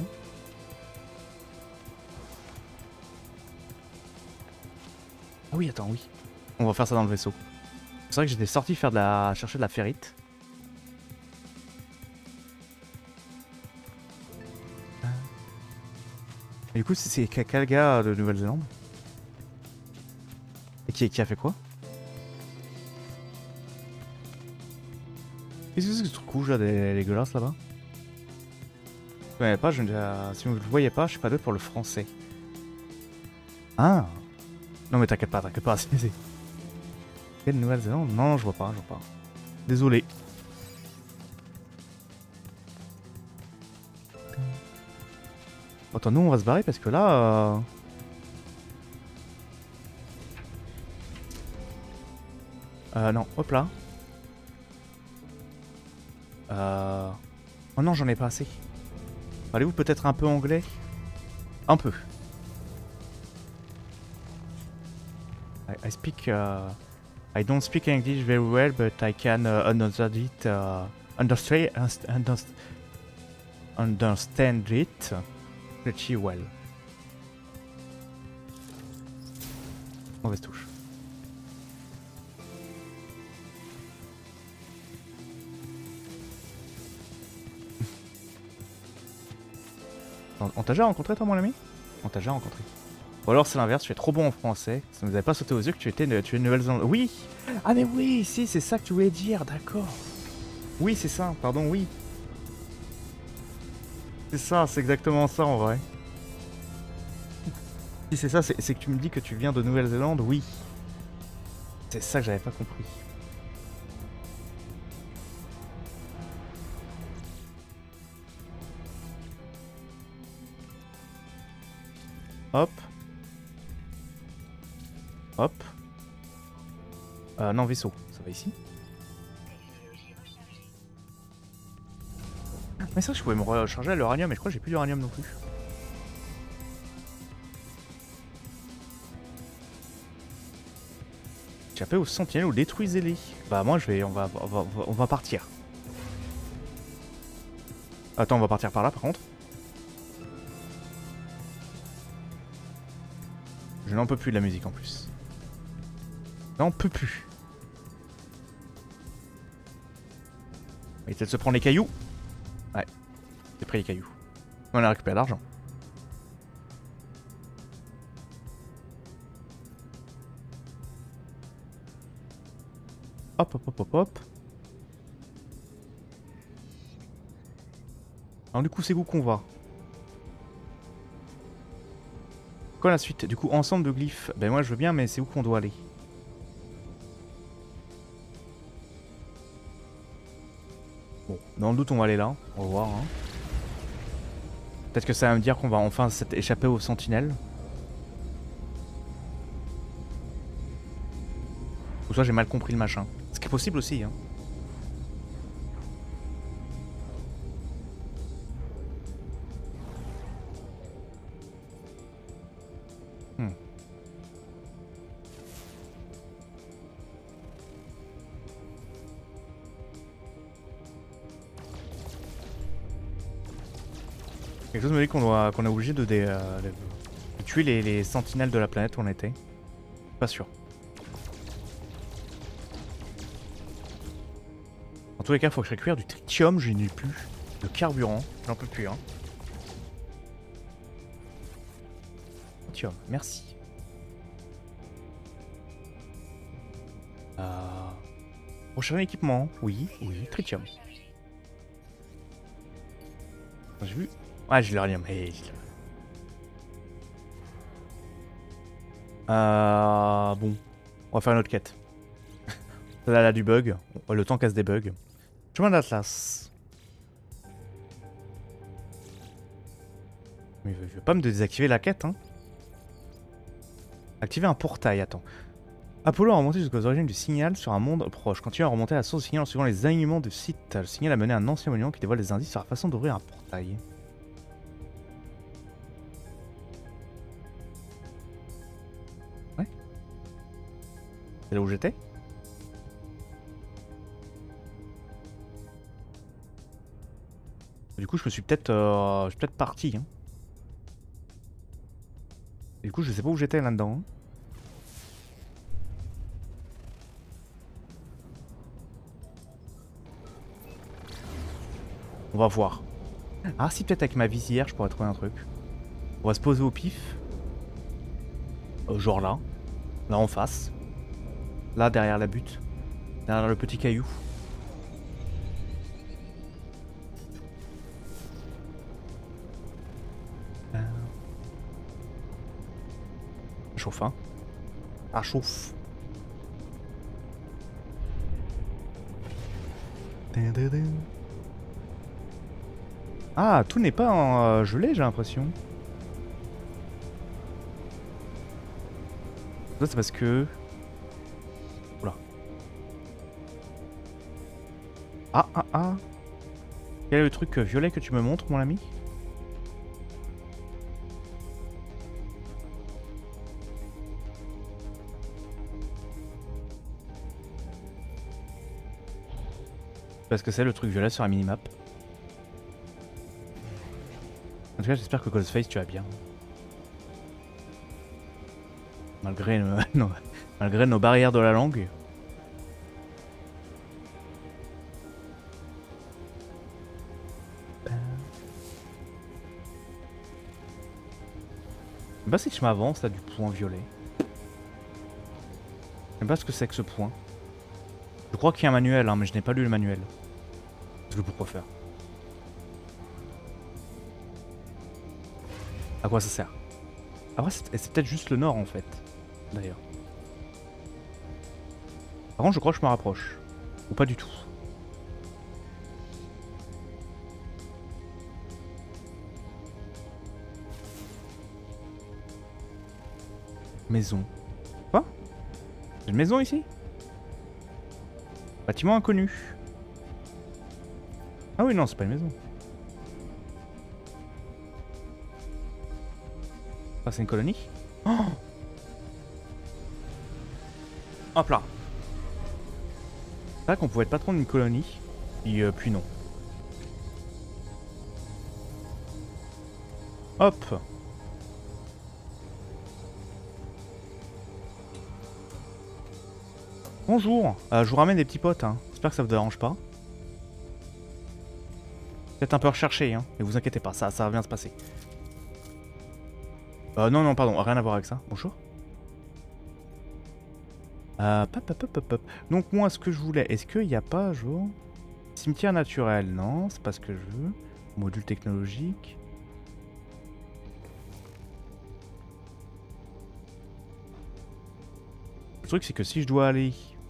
Ah oui, attends, oui. On va faire ça dans le vaisseau. C'est vrai que j'étais sorti faire chercher de la ferrite. Et du coup, c'est quel gars de Nouvelle-Zélande? Et qui a fait quoi? Qu'est-ce que c'est que ce truc rouge là, dégueulasse là-bas? Je connais pas, si vous ne le voyez pas, je suis pas doué pour le français. Ah! Non mais t'inquiète pas, c'est... Quelle Nouvelle-Zélande? Non, je vois pas. Désolé. Attends, nous on va se barrer parce que là... non, hop là. Oh non, j'en ai pas assez. Allez-vous peut-être un peu anglais? Un peu. I speak... I don't speak English very well, but I can understand it pretty well. Mauvaise touche. On t'a déjà rencontré toi mon ami? On t'a déjà rencontré. Ou alors c'est l'inverse, tu es trop bon en français, ça nous avait pas sauté aux yeux que tu es Nouvelle-Zélande. Oui! Ah mais oui, si, c'est ça que tu voulais dire, d'accord. Oui, c'est ça, pardon, oui. C'est ça, c'est exactement ça en vrai. Si c'est ça, c'est que tu me dis que tu viens de Nouvelle-Zélande, oui. C'est ça que j'avais pas compris. Hop. Hop. Non, vaisseau, ça va ici. Mais ça, je pouvais me recharger à l'uranium, mais je crois que j'ai plus d'uranium non plus. Échappez aux sentinelles ou détruisez-les. Bah moi je vais, on va partir. Attends, on va partir par là par contre. Je n'en peux plus de la musique en plus. J'en peux plus. Il va peut-être se prendre les cailloux. Ouais, j'ai pris les cailloux. On a récupéré l'argent. Hop, hop, hop, hop, hop. Alors du coup, c'est où qu'on va? Quoi la suite? Du coup, ensemble de glyphes. Ben moi je veux bien, mais c'est où qu'on doit aller? Bon, dans le doute, on va aller là. On va voir. Hein. Peut-être que ça va me dire qu'on va enfin échapper aux sentinelles. Ou soit j'ai mal compris le machin. Ce qui est possible aussi. Hein. Quelque chose me dit qu'on est obligé de tuer les sentinelles de la planète où on était. Pas sûr. En tous les cas, il faut que je récupère du tritium, je n'ai plus. De carburant, j'en peux plus. Hein. Tritium, merci. Prochain équipement, oui, tritium. J'ai vu. Ouais, j'ai l'uranium. Hey, bon, on va faire une autre quête. Là, là, du bug. Le temps casse des bugs. Chemin d'Atlas. Mais je vais pas me désactiver la quête, hein. Activer un portail, attends. Apollo a remonté jusqu'aux origines du signal sur un monde proche. Continue à remonter à la source du signal en suivant les alignements de site. Le signal a mené à un ancien monument qui dévoile des indices sur la façon d'ouvrir un portail. Ouais. C'est là où j'étais? Du coup, je me suis peut-être parti. Hein. Et du coup, je sais pas où j'étais là-dedans. Hein. On va voir. Ah si, peut-être avec ma visière, je pourrais trouver un truc. On va se poser au pif. Genre là. Là en face. Là, derrière la butte. Derrière le petit caillou. Chauffe, hein. Ah, chauffe. Ah, tout n'est pas en gelé, j'ai l'impression. Ça, c'est parce que... Oula. Ah, ah, ah. Quel est le truc violet que tu me montres, mon ami? Parce que c'est le truc violet sur la minimap. En tout cas, j'espère que Ghostface, tu vas bien. Malgré, malgré nos barrières de la langue. Je sais pas si je m'avance là du point violet. Je sais pas ce que c'est que ce point. Je crois qu'il y a un manuel, hein, mais je n'ai pas lu le manuel. Parce que pourquoi faire? À quoi ça sert? Après, c'est peut-être juste le nord en fait. D'ailleurs. Par contre, je crois que je me rapproche. Ou pas du tout. Maison. Quoi? J'ai une maison ici? Bâtiment inconnu. Ah oui, non, c'est pas une maison. Ah, c'est une colonie? Oh, hop là. C'est vrai qu'on pouvait être patron d'une colonie. Puis non. Hop. Bonjour. Je vous ramène des petits potes. Hein. J'espère que ça vous dérange pas. Peut-être un peu recherché, hein. Mais vous inquiétez pas, ça va bien se passer. Non, non, pardon, rien à voir avec ça. Bonjour. Donc moi, ce que je voulais, est-ce qu'il n'y a pas, genre... Cimetière naturel, non, c'est pas ce que je veux. Module technologique. Le truc, c'est que si je dois aller...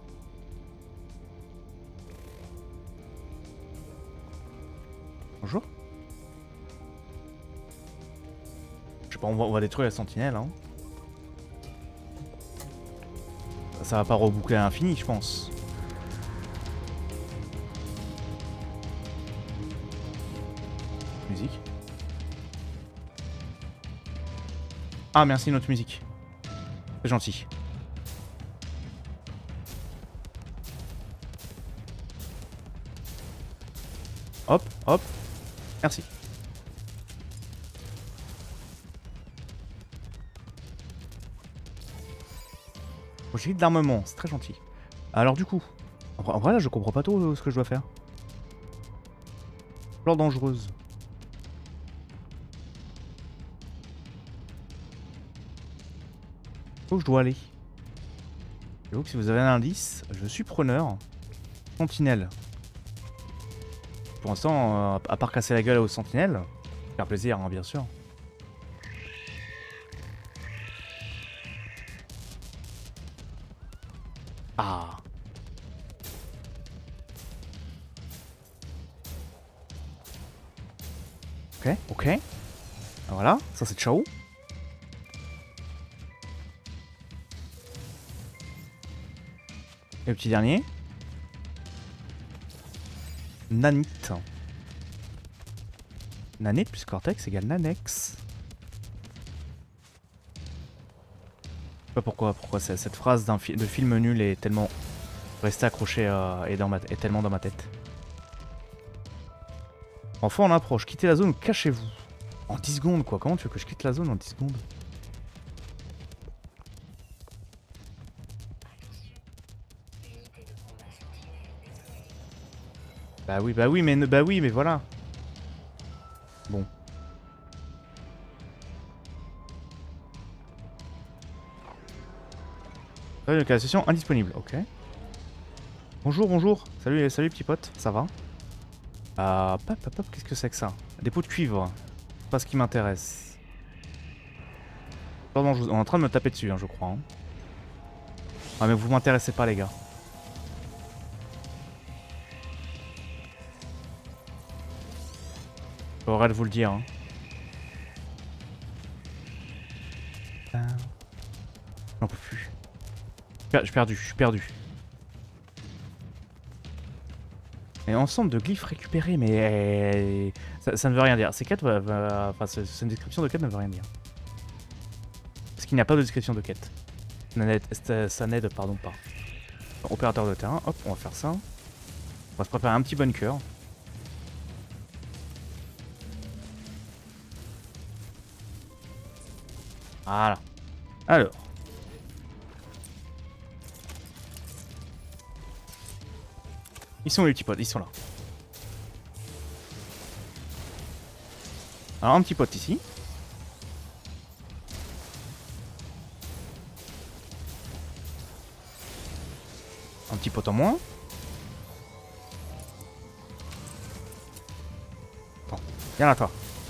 Bonjour. Je sais pas, on va détruire la sentinelle, hein. Ça va pas reboucler à l'infini, je pense. Musique. Ah, merci, notre musique. C'est gentil. Hop, hop. Merci. J'ai de l'armement, c'est très gentil. Alors du coup, en vrai là je comprends pas trop ce que je dois faire. Fleur dangereuse. Où je dois aller? J'avoue que si vous avez un indice, je suis preneur. Sentinelle. Pour l'instant, à part casser la gueule aux sentinelles, faire plaisir hein, bien sûr. Ah. Ok, ok. Voilà, ça c'est ciao. Et le petit dernier. Nanite. Nanite plus Cortex égale Nanex. Je sais pas pourquoi cette phrase de film nul est tellement restée accrochée est tellement dans ma tête. Enfin on approche, quittez la zone ou cachez-vous. En 10 secondes quoi, comment tu veux que je quitte la zone en 10 secondes? Bah oui, mais voilà. Bon. Localisation indisponible, ok. Bonjour. Salut petit pote, ça va? Qu'est-ce que c'est que ça? Des pots de cuivre. C'est pas ce qui m'intéresse. Pardon, on est en train de me taper dessus, hein, je crois. Hein. Ah mais vous m'intéressez pas les gars. J'aurais de vous le dire. Hein. J'en peux plus. Je suis perdu. Et ensemble de glyphes récupérés, mais ça ne veut rien dire. Ces quêtes, enfin, c'est une description de quête ne veut rien dire. Parce qu'il n'y a pas de description de quête. Ça n'aide, pardon, pas. Opérateur de terrain, hop, on va faire ça. On va se préparer un petit bunker. Voilà. Alors. Ils sont où les petits potes? Ils sont là. Alors un petit pote ici. Un petit pote en moins. Attends, viens là toi.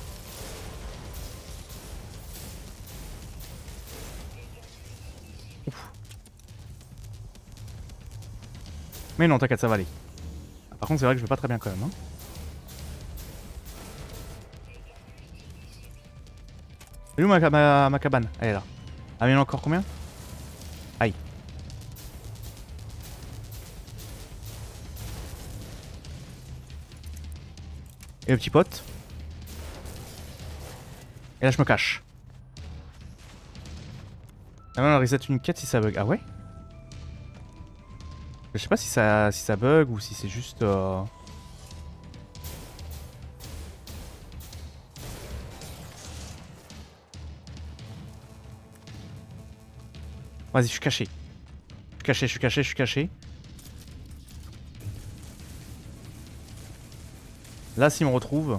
Ouf. Mais non, t'inquiète, ça va aller. Par contre, c'est vrai que je vais pas très bien quand même. Hein. Elle est où ma cabane? Elle est là. Ah, mais il y en a encore combien? Aïe. Et le petit pote. Et là, je me cache. Ah, on reset une quête si ça bug. Ah ouais? Je sais pas si ça bug ou si c'est juste... Vas-y, je suis caché. Je suis caché. Là, s'il me retrouve...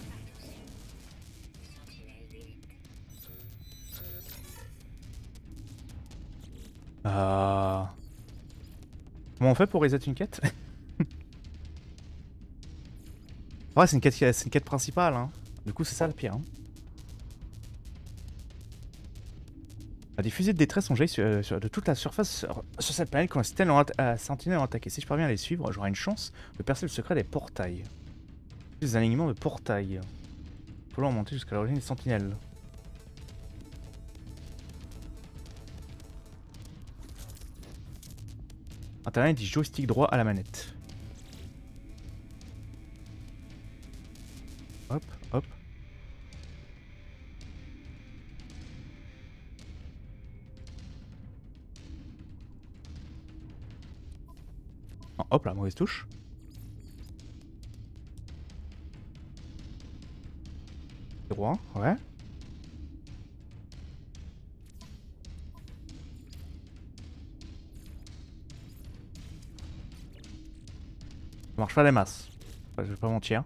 Comment on fait pour reset une quête? Ouais, c'est une quête principale. Hein. Du coup, c'est ça le pire. Hein. Des fusées de détresse ont jailli de toute la surface sur cette planète quand les sentinelles ont attaqué. Si je parviens à les suivre, j'aurai une chance de percer le secret des portails. Des alignements de portails. Il faut remonter jusqu'à l'origine des sentinelles. Internet dit joystick droit à la manette. Hop, hop. Oh, hop là, mauvaise touche. Droit, ouais. Ça marche pas des masses. Je vais pas mentir.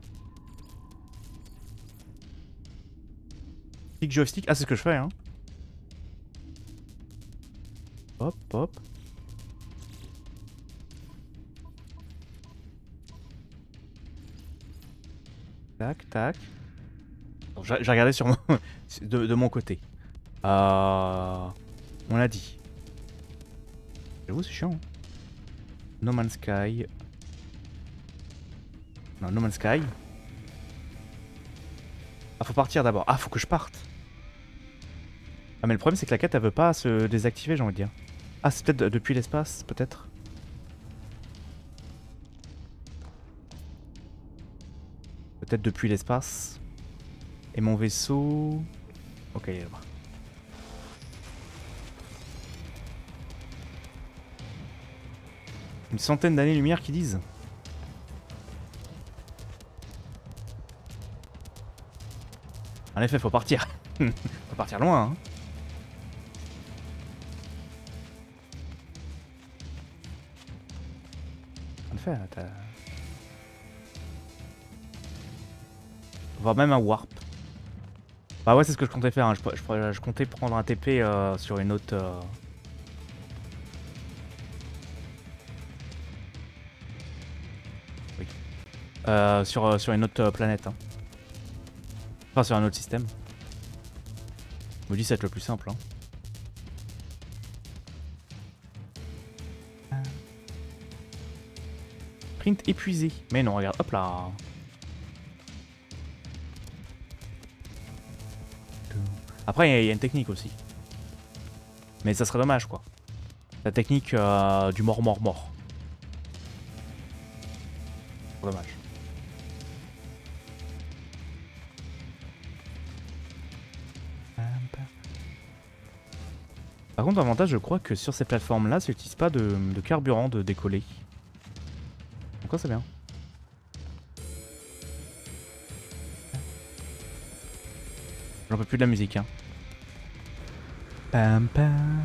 Clic joystick, ah c'est ce que je fais hein. Hop, hop. Tac, tac. J'ai regardé sur mon de mon côté. On l'a dit. J'avoue, c'est chiant. Hein. No Man's Sky. Non, No Man's Sky. Ah, faut partir d'abord. Ah, faut que je parte. Ah, mais le problème, c'est que la quête, elle veut pas se désactiver, j'ai envie de dire. Ah, c'est peut-être depuis l'espace, peut-être. Peut-être depuis l'espace. Et mon vaisseau... Ok, il est là-bas. Une centaine d'années-lumière qui disent. En effet, faut partir. Faut partir loin, hein. En effet, t'as... Voire même un warp. Bah ouais, c'est ce que je comptais faire, hein. Je comptais prendre un TP sur une autre... Oui. Sur une autre planète, hein. Enfin, sur un autre système. Je me dis, ça va être le plus simple, hein. Print épuisé. Mais non, regarde, hop là. Après, il y a une technique aussi. Mais ça serait dommage, quoi. La technique du mort. Dommage. Par contre, l'avantage, je crois que sur ces plateformes-là, ça n'utilise pas de carburant de décoller. Donc ça, c'est bien. J'en peux plus de la musique, hein. Pam pam.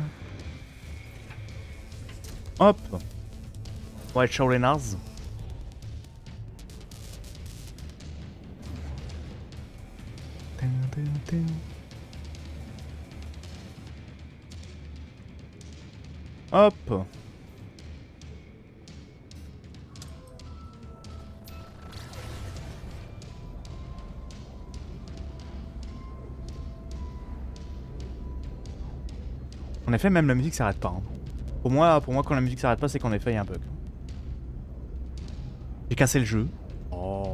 Hop. White Shawlinars. Hop. En effet, même la musique s'arrête pas, hein. Pour moi, quand la musique s'arrête pas, c'est qu'en effet, il y a un bug. J'ai cassé le jeu. Oh.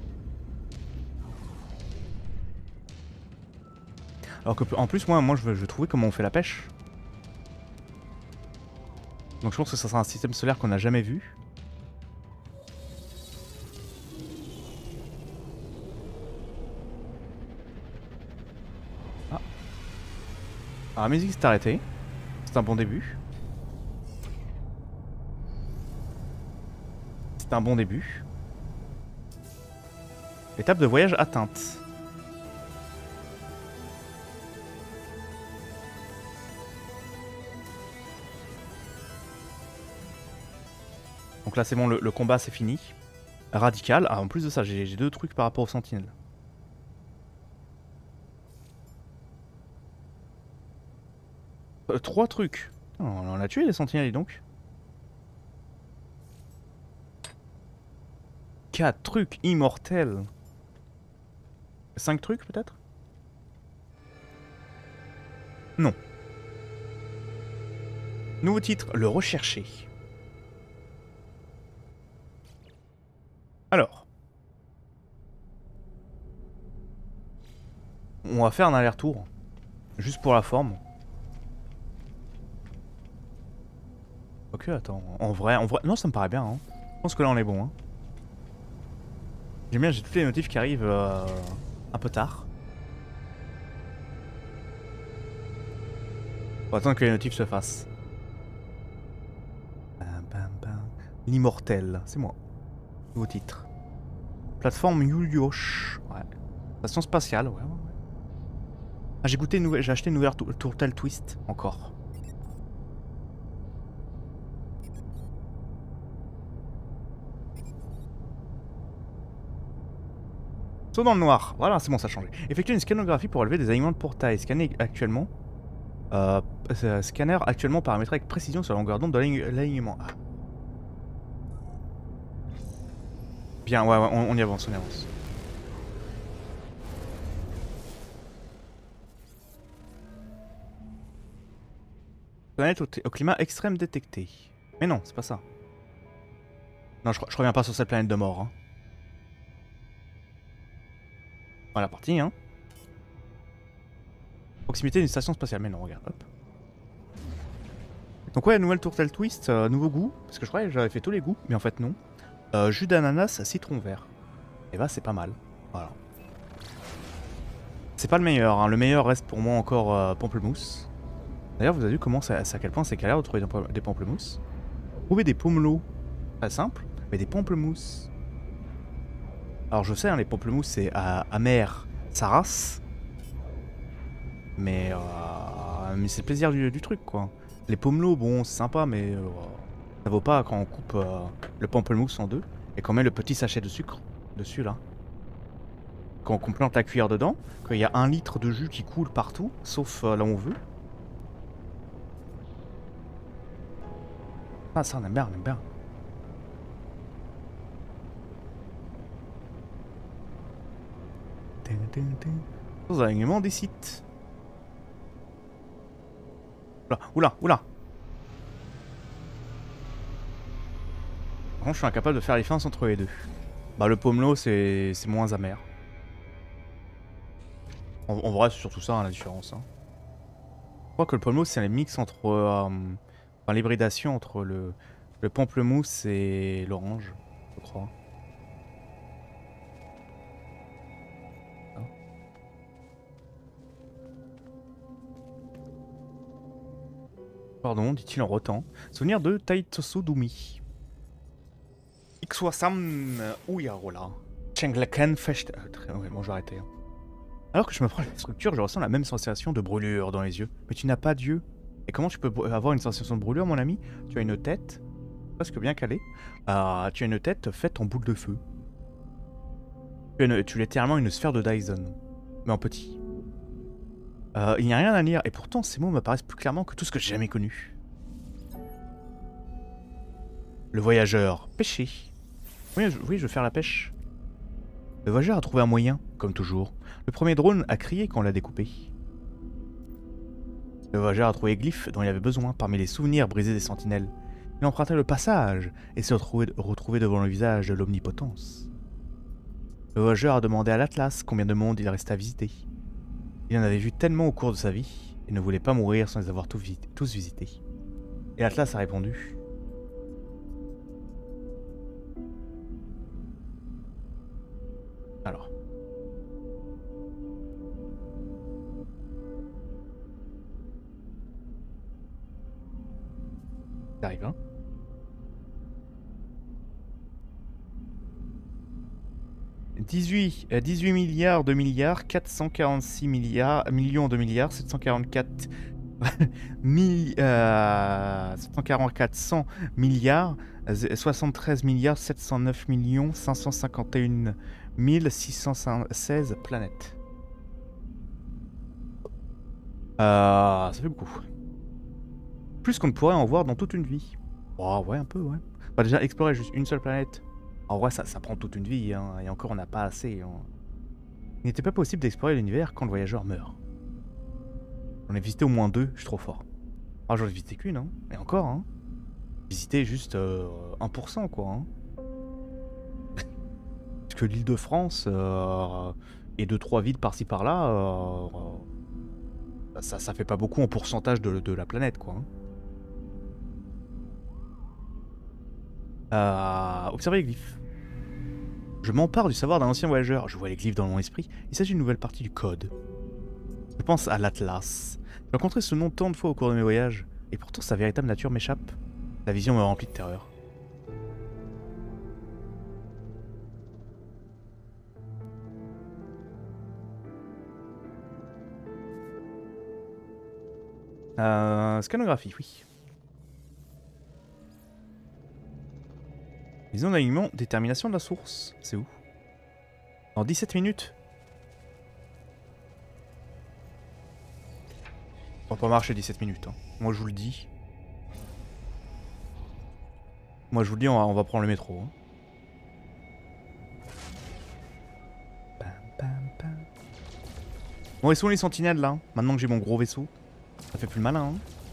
Alors que, en plus, moi je veux trouver comment on fait la pêche. Donc je pense que ça sera un système solaire qu'on n'a jamais vu. Ah. Alors la musique s'est arrêtée. C'est un bon début. C'est un bon début. Étape de voyage atteinte. Donc là c'est bon, le combat c'est fini. Radical. Ah, en plus de ça, j'ai deux trucs par rapport aux sentinelles. Trois trucs. Oh, on en a tué les sentinelles, dis donc. 4 trucs immortels. 5 trucs peut-être? Non. Nouveau titre, le recherché. Alors. On va faire un aller-retour. Juste pour la forme. Ok, attends. En vrai... Non, ça me paraît bien, hein. Je pense que là on est bon, hein. J'aime bien, j'ai toutes les notifs qui arrivent un peu tard. Faut attendre que les notifs se fassent. L'immortel, c'est moi. Nouveau titre. Plateforme Yuliyosh. Ouais. Station spatiale, ouais. Ah, j'ai acheté une nouvelle Turtle Twist, encore. Saut dans le noir. Voilà, c'est bon, ça a changé. Effectuer une scanographie pour relever des alignements de portail. Scanner actuellement. Scanner actuellement paramétré avec précision sur la longueur d'onde de l'alignement. Ah. Bien, ouais, on y avance, on y avance. Planète au climat extrême détecté. Mais non, c'est pas ça. Non, je reviens pas sur cette planète de mort, hein. Voilà, parti, hein. Proximité d'une station spatiale. Mais non, regarde, hop. Donc ouais, nouvelle Turtle Twist, nouveau goût. Parce que je croyais que j'avais fait tous les goûts, mais en fait non. Jus d'ananas, citron vert. Et bah c'est pas mal. Voilà. C'est pas le meilleur, hein. Le meilleur reste pour moi encore Pamplemousse. D'ailleurs, vous avez vu comment à quel point c'est galère de trouver des pamplemousses. Trouver des pommelots, pas simple, mais des pamplemousses. Alors je sais, hein, les pamplemousses c'est amer, ça race. Mais c'est le plaisir du truc quoi. Les pommelots, bon, c'est sympa, mais ça vaut pas quand on coupe le pamplemousse en deux et qu'on met le petit sachet de sucre dessus là. Quand on plante la cuillère dedans, qu'il y a 1 litre de jus qui coule partout, sauf là où on veut. Ah ça on aime bien, on aime bien. Sans alignement des sites. Oula, oula, oula. Par contre je suis incapable de faire la différence entre les deux. Bah le pommelot c'est moins amer. En vrai c'est surtout ça hein, la différence. Hein. Je crois que le pommelot c'est un mix entre... enfin l'hybridation entre le pamplemousse et l'orange, je crois. Pardon, dit-il en rotant. Souvenir de Taitsusu Dumi. Ixwasam Uyarola. Chenglaken Fecht. Ouais, bon, je vais arrêter. Hein. Alors que je me prends la structure, je ressens la même sensation de brûlure dans les yeux. Mais tu n'as pas d'yeux. Et comment tu peux avoir une sensation de brûlure, mon ami? Tu as une tête, presque bien calée. Tu as une tête faite en boule de feu. Tu es littéralement une sphère de Dyson, mais en petit. Il n'y a rien à lire, et pourtant ces mots m'apparaissent plus clairement que tout ce que j'ai jamais connu. Le voyageur, pêcher. Oui, je veux faire la pêche. Le voyageur a trouvé un moyen, comme toujours. Le premier drone a crié quand on l'a découpé. Le voyageur a trouvé les glyphes dont il avait besoin parmi les souvenirs brisés des sentinelles. Il emprunta le passage et s'est retrouvé devant le visage de l'omnipotence. Le voyageur a demandé à l'Atlas combien de monde il restait à visiter. Il en avait vu tellement au cours de sa vie, et ne voulait pas mourir sans les avoir tous visités. Et l'Atlas a répondu. Alors. Ça arrive, hein? « 18 milliards de milliards, 446 millions de milliards, 744 100 milliards, 73 milliards, 709 millions, 551 616 planètes. » Ça fait beaucoup. Plus qu'on ne pourrait en voir dans toute une vie. Oh ouais, un peu, ouais. Bah déjà, explorer juste une seule planète. En vrai, ça prend toute une vie, hein, et encore on n'a pas assez. Hein. Il n'était pas possible d'explorer l'univers quand le voyageur meurt. J'en ai visité au moins 2, je suis trop fort. Ah, j'en ai visité qu'une, hein, et encore, hein. Visité juste 1%, quoi. Hein. Parce que l'île de France et 2-3 villes par-ci par-là, ça fait pas beaucoup en pourcentage de la planète, quoi. Hein. Observer les glyphes. Je m'empare du savoir d'un ancien voyageur. Je vois les glyphes dans mon esprit. Il s'agit d'une nouvelle partie du code. Je pense à l'Atlas. J'ai rencontré ce nom tant de fois au cours de mes voyages. Et pourtant sa véritable nature m'échappe. La vision me remplit de terreur. Scanographie, oui. Vision d'alignement, détermination de la source. C'est où? Dans 17 minutes. On va pas marcher 17 minutes. Hein. Moi je vous le dis. Moi je vous le dis, on va prendre le métro. Hein. Pam, pam, pam. Bon, ils sont les sentinelles là. Maintenant que j'ai mon gros vaisseau. Ça fait plus le malin. Hein.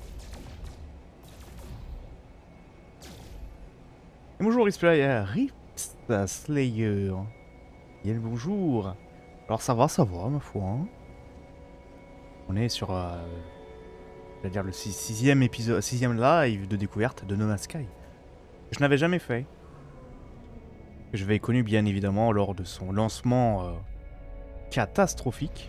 Et bonjour Explorer Rift Slayer. Bien le bonjour. Alors ça va ma foi. Hein. On est sur c'est-à-dire le 6e épisode, 6e live de découverte de No Man's Sky. Je n'avais jamais fait. que j'avais connu bien évidemment lors de son lancement catastrophique.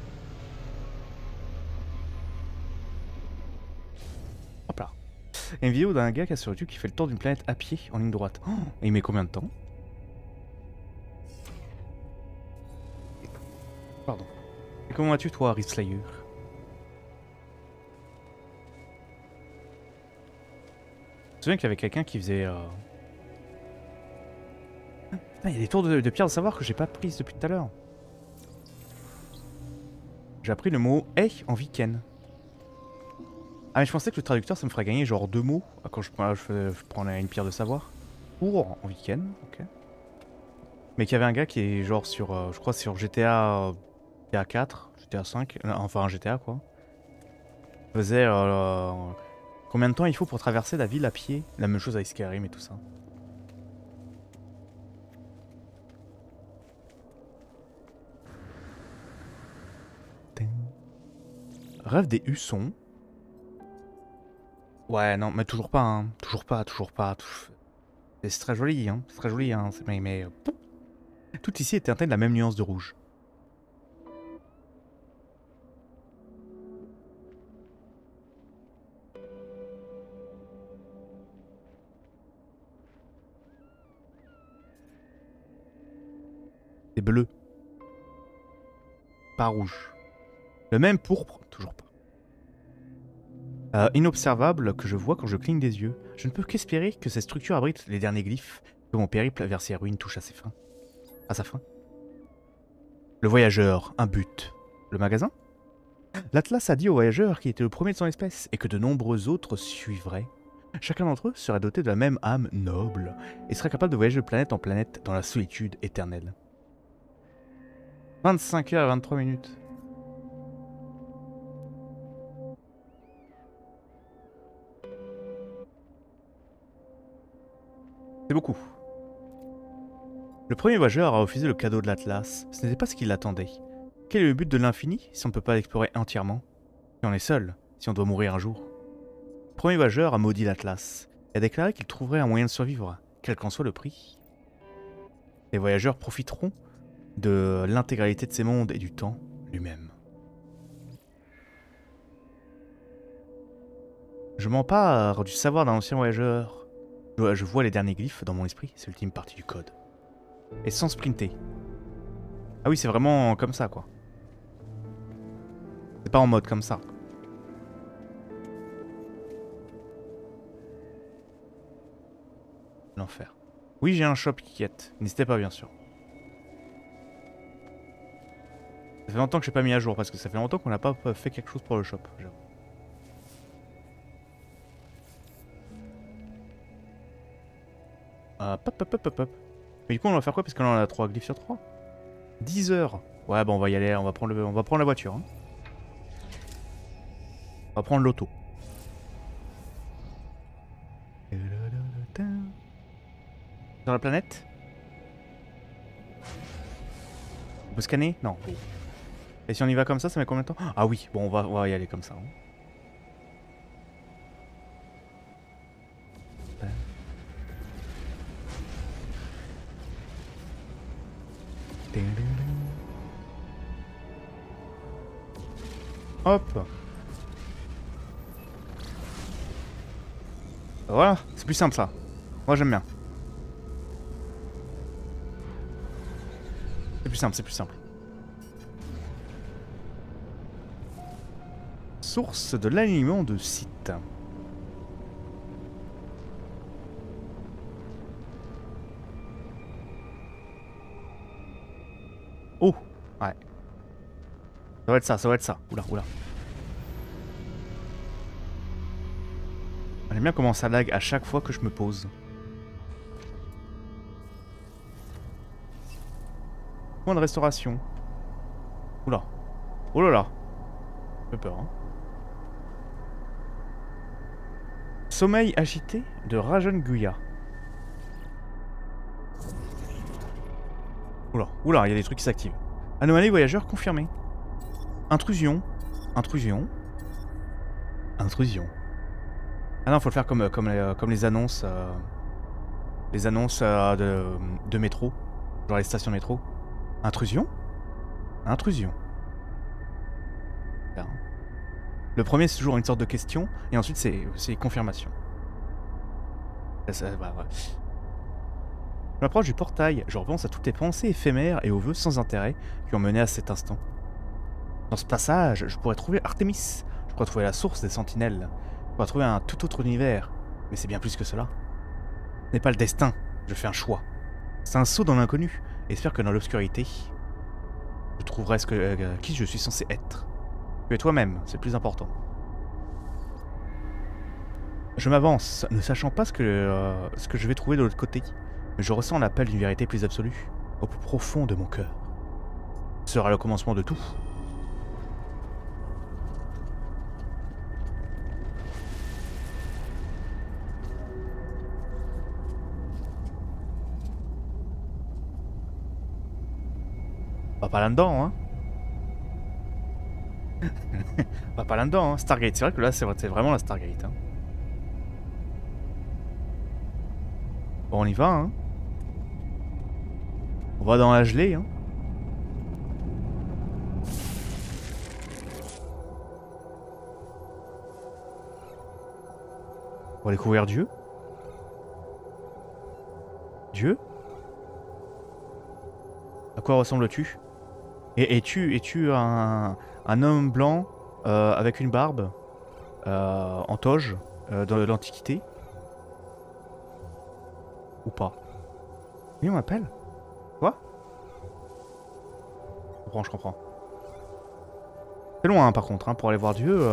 Hop là. Il y a une vidéo d'un gars qui a sur YouTube qui fait le tour d'une planète à pied en ligne droite. Oh, et il met combien de temps? Pardon. Et comment vas-tu toi, Rift Slayer? Je me souviens qu'il y avait quelqu'un qui faisait... Ah, il y a des tours de pierre de savoir que j'ai pas prises depuis tout à l'heure. J'ai appris le mot « hey » en week-end. Ah mais je pensais que le traducteur ça me ferait gagner genre 2 mots quand je prends une pierre de savoir. Pour en week-end, ok. Mais qu'il y avait un gars qui est genre sur, je crois sur GTA 4, GTA 5, enfin un GTA quoi. Faisait combien de temps il faut pour traverser la ville à pied. La même chose avec Skyrim et tout ça. Rêve des Hussons. Ouais, non, mais toujours pas, hein. Toujours pas. C'est très joli, hein. C'est très joli, hein. Mais tout ici est teinté de la même nuance de rouge. C'est bleu. Pas rouge. Le même pourpre, toujours pas. Inobservable que je vois quand je cligne des yeux. Je ne peux qu'espérer que cette structure abrite les derniers glyphes, que mon périple vers ces ruines touche à sa fin. Le voyageur, un but. Le magasin? L'Atlas a dit au voyageur qu'il était le premier de son espèce et que de nombreux autres suivraient. Chacun d'entre eux serait doté de la même âme noble et serait capable de voyager de planète en planète dans la solitude éternelle. 25 heures et 23 minutes. C'est beaucoup. Le premier voyageur a refusé le cadeau de l'Atlas. Ce n'était pas ce qu'il attendait. Quel est le but de l'infini si on ne peut pas l'explorer entièrement? Si on est seul, si on doit mourir un jour. Le premier voyageur a maudit l'Atlas et a déclaré qu'il trouverait un moyen de survivre, quel qu'en soit le prix. Les voyageurs profiteront de l'intégralité de ces mondes et du temps lui-même. Je m'empare du savoir d'un ancien voyageur. Je vois les derniers glyphes dans mon esprit, c'est l'ultime partie du code. Et sans sprinter. Ah oui, c'est vraiment comme ça, quoi. C'est pas en mode comme ça. L'enfer. Oui, j'ai un shop qui quête. N'hésitez pas, bien sûr. Ça fait longtemps que je n'ai pas mis à jour, parce que ça fait longtemps qu'on n'a pas fait quelque chose pour le shop. Hop. Mais du coup, on va faire quoi? Parce que là, on a 3 glyphes sur 3. 10 heures. Ouais, bon, on va y aller. On va prendre la voiture. Hein. On va prendre l'auto. Dans la planète? On peut scanner? Non. Et si on y va comme ça met combien de temps? Ah oui, bon, on va y aller comme ça. Hein. Hop. Voilà, c'est plus simple ça. Moi j'aime bien. C'est plus simple. Source de l'alignement de site. Oh, ouais. Ça va être ça. Oula. J'aime bien comment ça lag à chaque fois que je me pose. Point de restauration. Oula. Oh là là. J'ai peur, hein. Sommeil agité de Rajan Guya. Oula, il y a des trucs qui s'activent. Anomalie voyageur confirmée. Intrusion. Ah non, faut le faire comme les annonces. Les annonces de métro. Genre les stations métro. Intrusion? Intrusion. Là. Le premier, c'est toujours une sorte de question, et ensuite, c'est confirmation. Bah, ouais. Je m'approche du portail, je repense à toutes les pensées éphémères et aux vœux sans intérêt qui ont mené à cet instant. Dans ce passage, je pourrais trouver Artemis, je pourrais trouver la source des sentinelles, je pourrais trouver un tout autre univers, mais c'est bien plus que cela. Ce n'est pas le destin, je fais un choix. C'est un saut dans l'inconnu, et j'espère que dans l'obscurité, je trouverai qui je suis censé être. Tu es toi-même, c'est le plus important. Je m'avance, ne sachant pas ce que je vais trouver de l'autre côté, mais je ressens l'appel d'une vérité plus absolue, au plus profond de mon cœur. Ce sera le commencement de tout. Va pas là-dedans, hein. Va pas là-dedans, hein. Stargate, c'est vrai que là, c'est vraiment la Stargate, hein. Bon, on y va, hein. On va dans la gelée, hein. On va découvrir Dieu. Dieu? À quoi ressembles-tu? Es-tu un homme blanc avec une barbe en toge de l'Antiquité? Ou pas? Oui, on m'appelle? Quoi? Je comprends. C'est loin hein, par contre, hein, pour aller voir Dieu.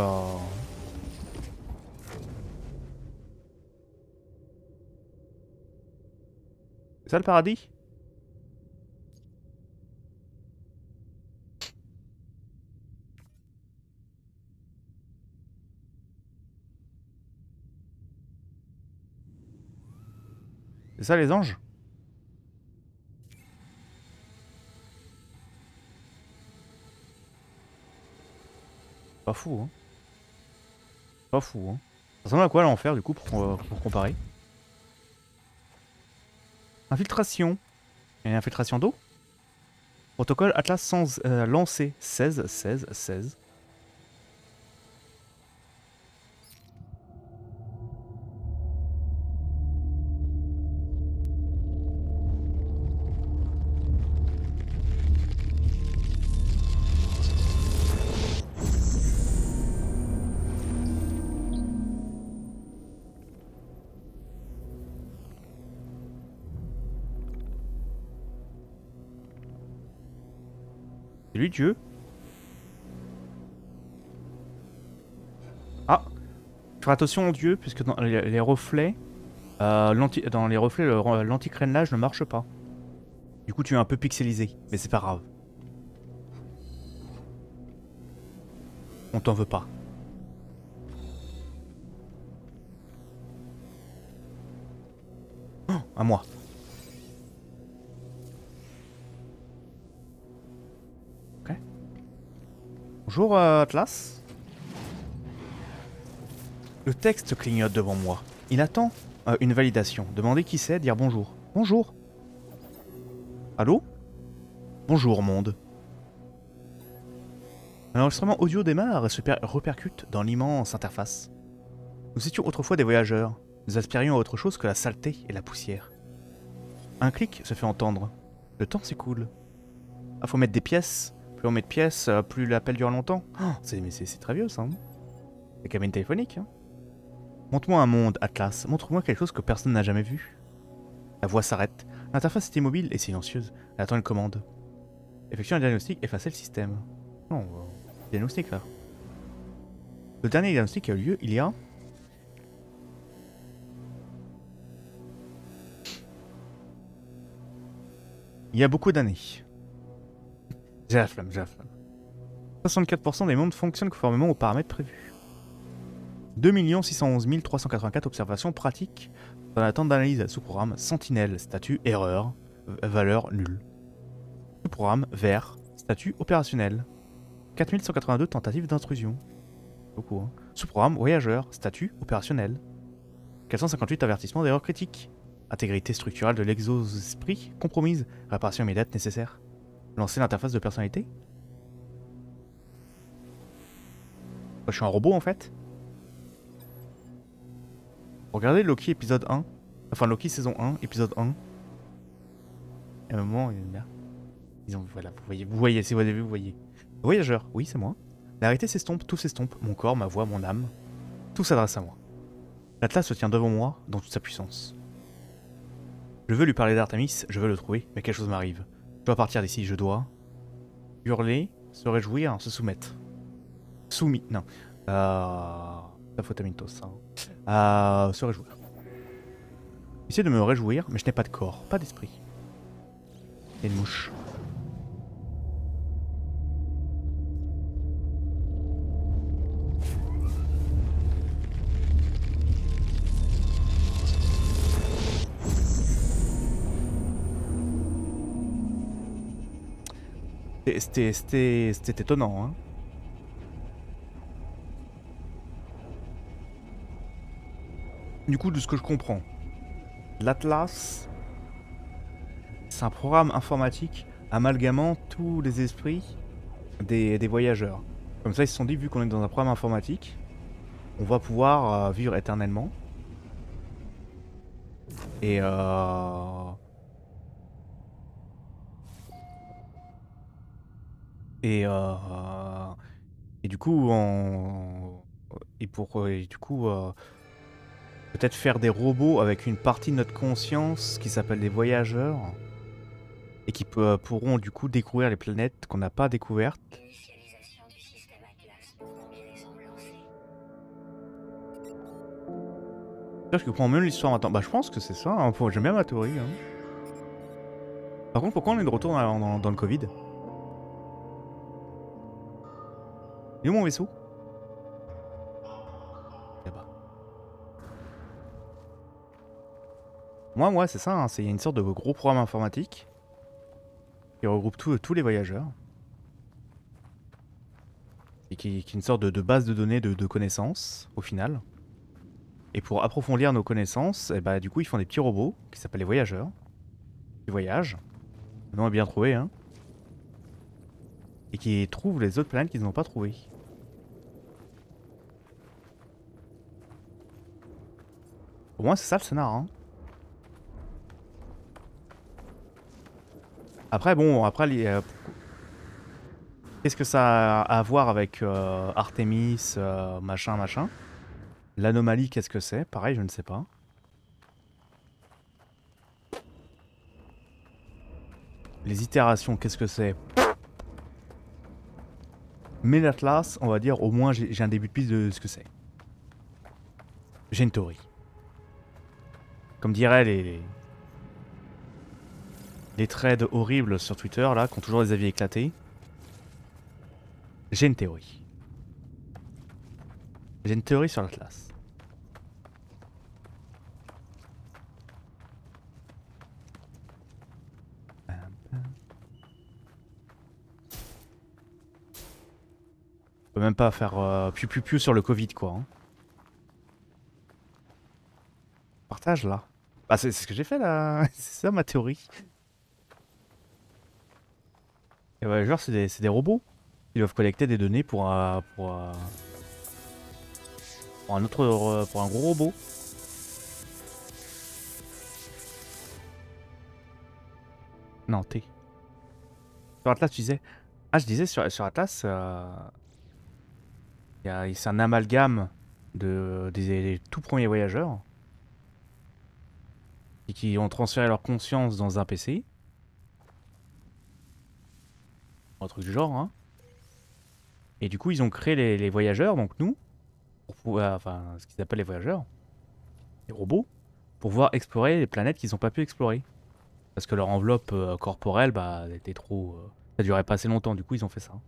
C'est ça le paradis? C'est ça les anges? Pas fou, hein. Pas fou, hein. Ça ressemble à quoi l'enfer du coup pour comparer? Infiltration. Il y a une infiltration d'eau? Protocole Atlas sans lancé 16. C'est lui Dieu? Ah! Faire attention aux dieux, puisque dans les reflets, dans les reflets, l'anti-crénelage ne marche pas. Du coup, tu es un peu pixelisé, mais c'est pas grave. On t'en veut pas. Oh, à moi. Ok. Bonjour Atlas. Le texte clignote devant moi. Il attend une validation. Demander qui c'est, dire bonjour. Bonjour. Allô? Bonjour monde. Un enregistrement audio démarre et se repercute dans l'immense interface. Nous étions autrefois des voyageurs. Nous aspirions à autre chose que la saleté et la poussière. Un clic se fait entendre. Le temps s'écoule. Ah, faut mettre des pièces. Plus on met de pièces, plus l'appel dure longtemps. Oh, c'est très vieux ça. Hein, les cabines téléphoniques. Hein. Montre-moi un monde, Atlas. Montre-moi quelque chose que personne n'a jamais vu. La voix s'arrête. L'interface est immobile et silencieuse. Elle attend une commande. Effectuer un diagnostic, effacer le système. Non, diagnostic là. Le dernier diagnostic a eu lieu il y a... Il y a beaucoup d'années. J'ai la flamme. 64% des mondes fonctionnent conformément aux paramètres prévus. 2 611 384 observations pratiques dans l'attente d'analyse sous-programme Sentinelle, statut erreur, valeur nulle. Sous-programme vert, statut opérationnel. 4182 tentatives d'intrusion. Beaucoup, hein. Sous-programme voyageur, statut opérationnel. 458 avertissements d'erreur critique. Intégrité structurelle de l'exoesprit compromise. Réparation immédiate nécessaire. Lancer l'interface de personnalité. Je suis un robot en fait. Regardez Loki épisode 1. Enfin Loki saison 1, épisode 1. Et à un moment, là. Voilà, vous voyez, si vous avez vu, vous voyez. Voyageur, oui c'est moi. La réalité s'estompe, tout s'estompe. Mon corps, ma voix, mon âme. Tout s'adresse à moi. L'Atlas se tient devant moi dans toute sa puissance. Je veux lui parler d'Artemis, je veux le trouver, mais quelque chose m'arrive. Je dois partir d'ici, je dois... hurler, se réjouir, se soumettre. Soumis, non. La faute à Mintos, hein. Se réjouir. J'essaie de me réjouir, mais je n'ai pas de corps, pas d'esprit. Et une mouche. C'était étonnant, hein. Du coup, de ce que je comprends, l'Atlas, c'est un programme informatique amalgamant tous les esprits des voyageurs. Comme ça, ils se sont dit, vu qu'on est dans un programme informatique, on va pouvoir vivre éternellement. Et et du coup, peut-être faire des robots avec une partie de notre conscience qui s'appelle des voyageurs et qui pourront du coup découvrir les planètes qu'on n'a pas découvertes. Initialisation du système Atlas pour combinaison lancée. C'est-à-dire que comprends mieux l'histoire maintenant. Bah je pense que c'est ça, hein. J'aime bien ma théorie. Hein. Par contre, pourquoi on est de retour dans le Covid? Il est où mon vaisseau? Là-bas. Moi, c'est ça, hein. C'est une sorte de gros programme informatique qui regroupe tous les voyageurs. Et qui est une sorte de base de données de connaissances, au final. Et pour approfondir nos connaissances, et bah, du coup, ils font des petits robots qui s'appellent les voyageurs. Qui voyagent. Le nom est bien trouvé, hein. Et qui trouvent les autres planètes qu'ils n'ont pas trouvées. Au moins, c'est ça le scénar, hein. Après, bon, qu'est-ce que ça a à voir avec Artemis, machin. L'anomalie, qu'est-ce que c'est? Pareil, je ne sais pas. Les itérations, qu'est-ce que c'est? Mais l'Atlas, on va dire, au moins j'ai un début de piste de ce que c'est. J'ai une théorie. Comme diraient les threads horribles sur Twitter, là, qui ont toujours des avis éclatés. J'ai une théorie. J'ai une théorie sur l'Atlas. On peut même pas faire piou sur le Covid, quoi. Hein. Partage, là. Bah, c'est ce que j'ai fait, là. C'est ça, ma théorie. Et ouais, genre, c'est des robots. Ils doivent collecter des données pour un autre... pour un gros robot. Non, T. Sur Atlas, tu disais... Ah, je disais, sur Atlas... c'est un amalgame des tout premiers voyageurs et qui ont transféré leur conscience dans un PC. Un truc du genre, hein. Et du coup, ils ont créé les voyageurs, donc nous, pour pouvoir, enfin, ce qu'ils appellent les voyageurs, les robots, pour pouvoir explorer les planètes qu'ils n'ont pas pu explorer. Parce que leur enveloppe corporelle, bah, était trop... ça durait pas assez longtemps, du coup, ils ont fait ça.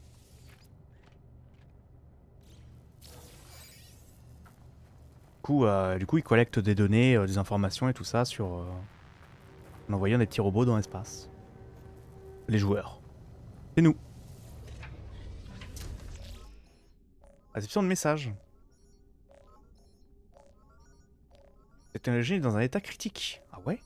Du coup, ils collectent des données, des informations et tout ça sur... en envoyant des petits robots dans l'espace. Les joueurs. C'est nous. Réception de message. Cette technologie est dans un état critique. Ah ouais?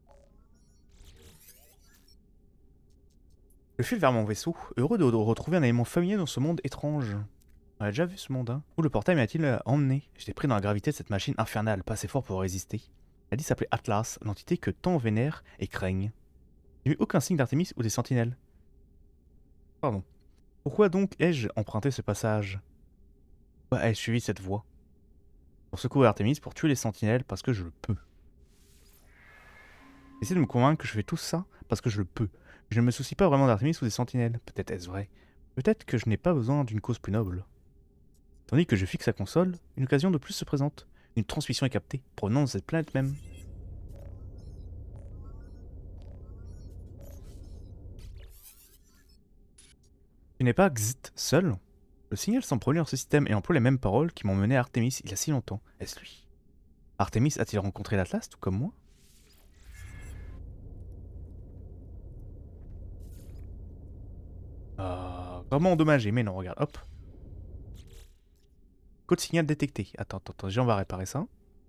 Je file vers mon vaisseau, heureux de retrouver un élément familier dans ce monde étrange. On a déjà vu ce monde, hein? Où le portail m'a-t-il emmené? J'étais pris dans la gravité de cette machine infernale, pas assez fort pour résister. Elle dit s'appeler Atlas, l'entité que tant vénèrent et craignent. J'ai vu aucun signe d'Artémis ou des sentinelles. Pardon. Pourquoi donc ai-je emprunté ce passage? Pourquoi ai-je suivi cette voie? Pour secourir Artémis, pour tuer les sentinelles, parce que je le peux. Essayez de me convaincre que je fais tout ça parce que je le peux. Je ne me soucie pas vraiment d'Artémis ou des sentinelles. Peut-être est-ce vrai. Peut-être que je n'ai pas besoin d'une cause plus noble. Tandis que je fixe la console, une occasion de plus se présente. Une transmission est captée, provenant de cette planète même. Tu n'es pas Xit seul? Le signal semble provenir dans ce système et emploie les mêmes paroles qui m'ont mené à Artémis il y a si longtemps. Est-ce lui? Artémis a-t-il rencontré l'Atlas tout comme moi? Vraiment endommagé, mais non, regarde, hop. Code signal détecté. Attends, déjà on va réparer ça.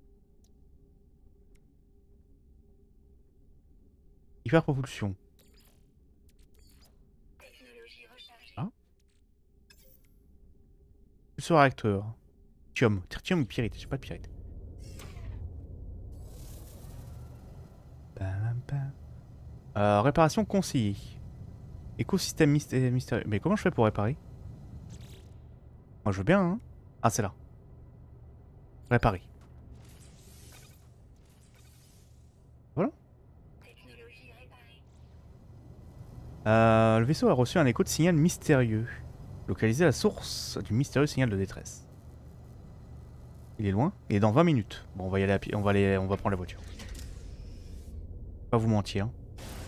Hyperpropulsion. Ah. Pulsar réacteur. Tritium. Tritium ou pyrite? J'ai pas de pyrite. Réparation conseillée. Écosystème mystérieux. Mais comment je fais pour réparer? Moi je veux bien, hein. Ah, c'est là. Réparer. Voilà. Le vaisseau a reçu un écho de signal mystérieux. Localiser la source du mystérieux signal de détresse. Il est loin? Il est dans 20 minutes. Bon, on va y aller à pied. On va prendre la voiture. Pas vous mentir. Hein.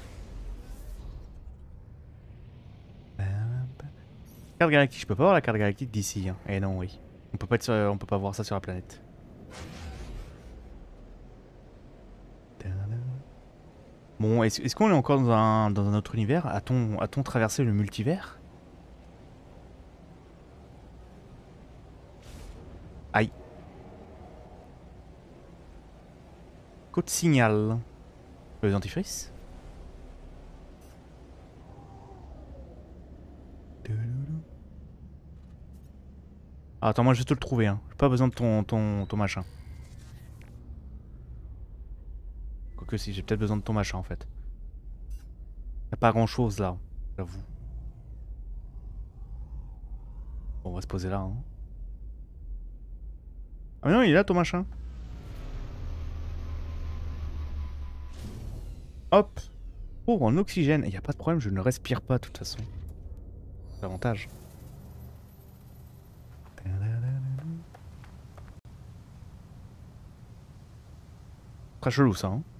Carte galactique, je peux pas voir la carte galactique d'ici. Hein. Eh non, oui. On peut pas voir ça sur la planète. Bon, est-ce qu'on est encore dans un autre univers? A-t-on traversé le multivers? Aïe. Code signal. Le dentifrice? Ah, attends, moi je vais te le trouver. Hein. J'ai pas besoin de ton machin. Quoique si, j'ai peut-être besoin de ton machin en fait. Y'a pas grand chose là, j'avoue. Bon, on va se poser là. Hein. Ah mais non, il est là ton machin. Hop. Oh, en oxygène. Y a pas de problème, je ne respire pas de toute façon. C'est l'avantage. Très chelou ça. Hein.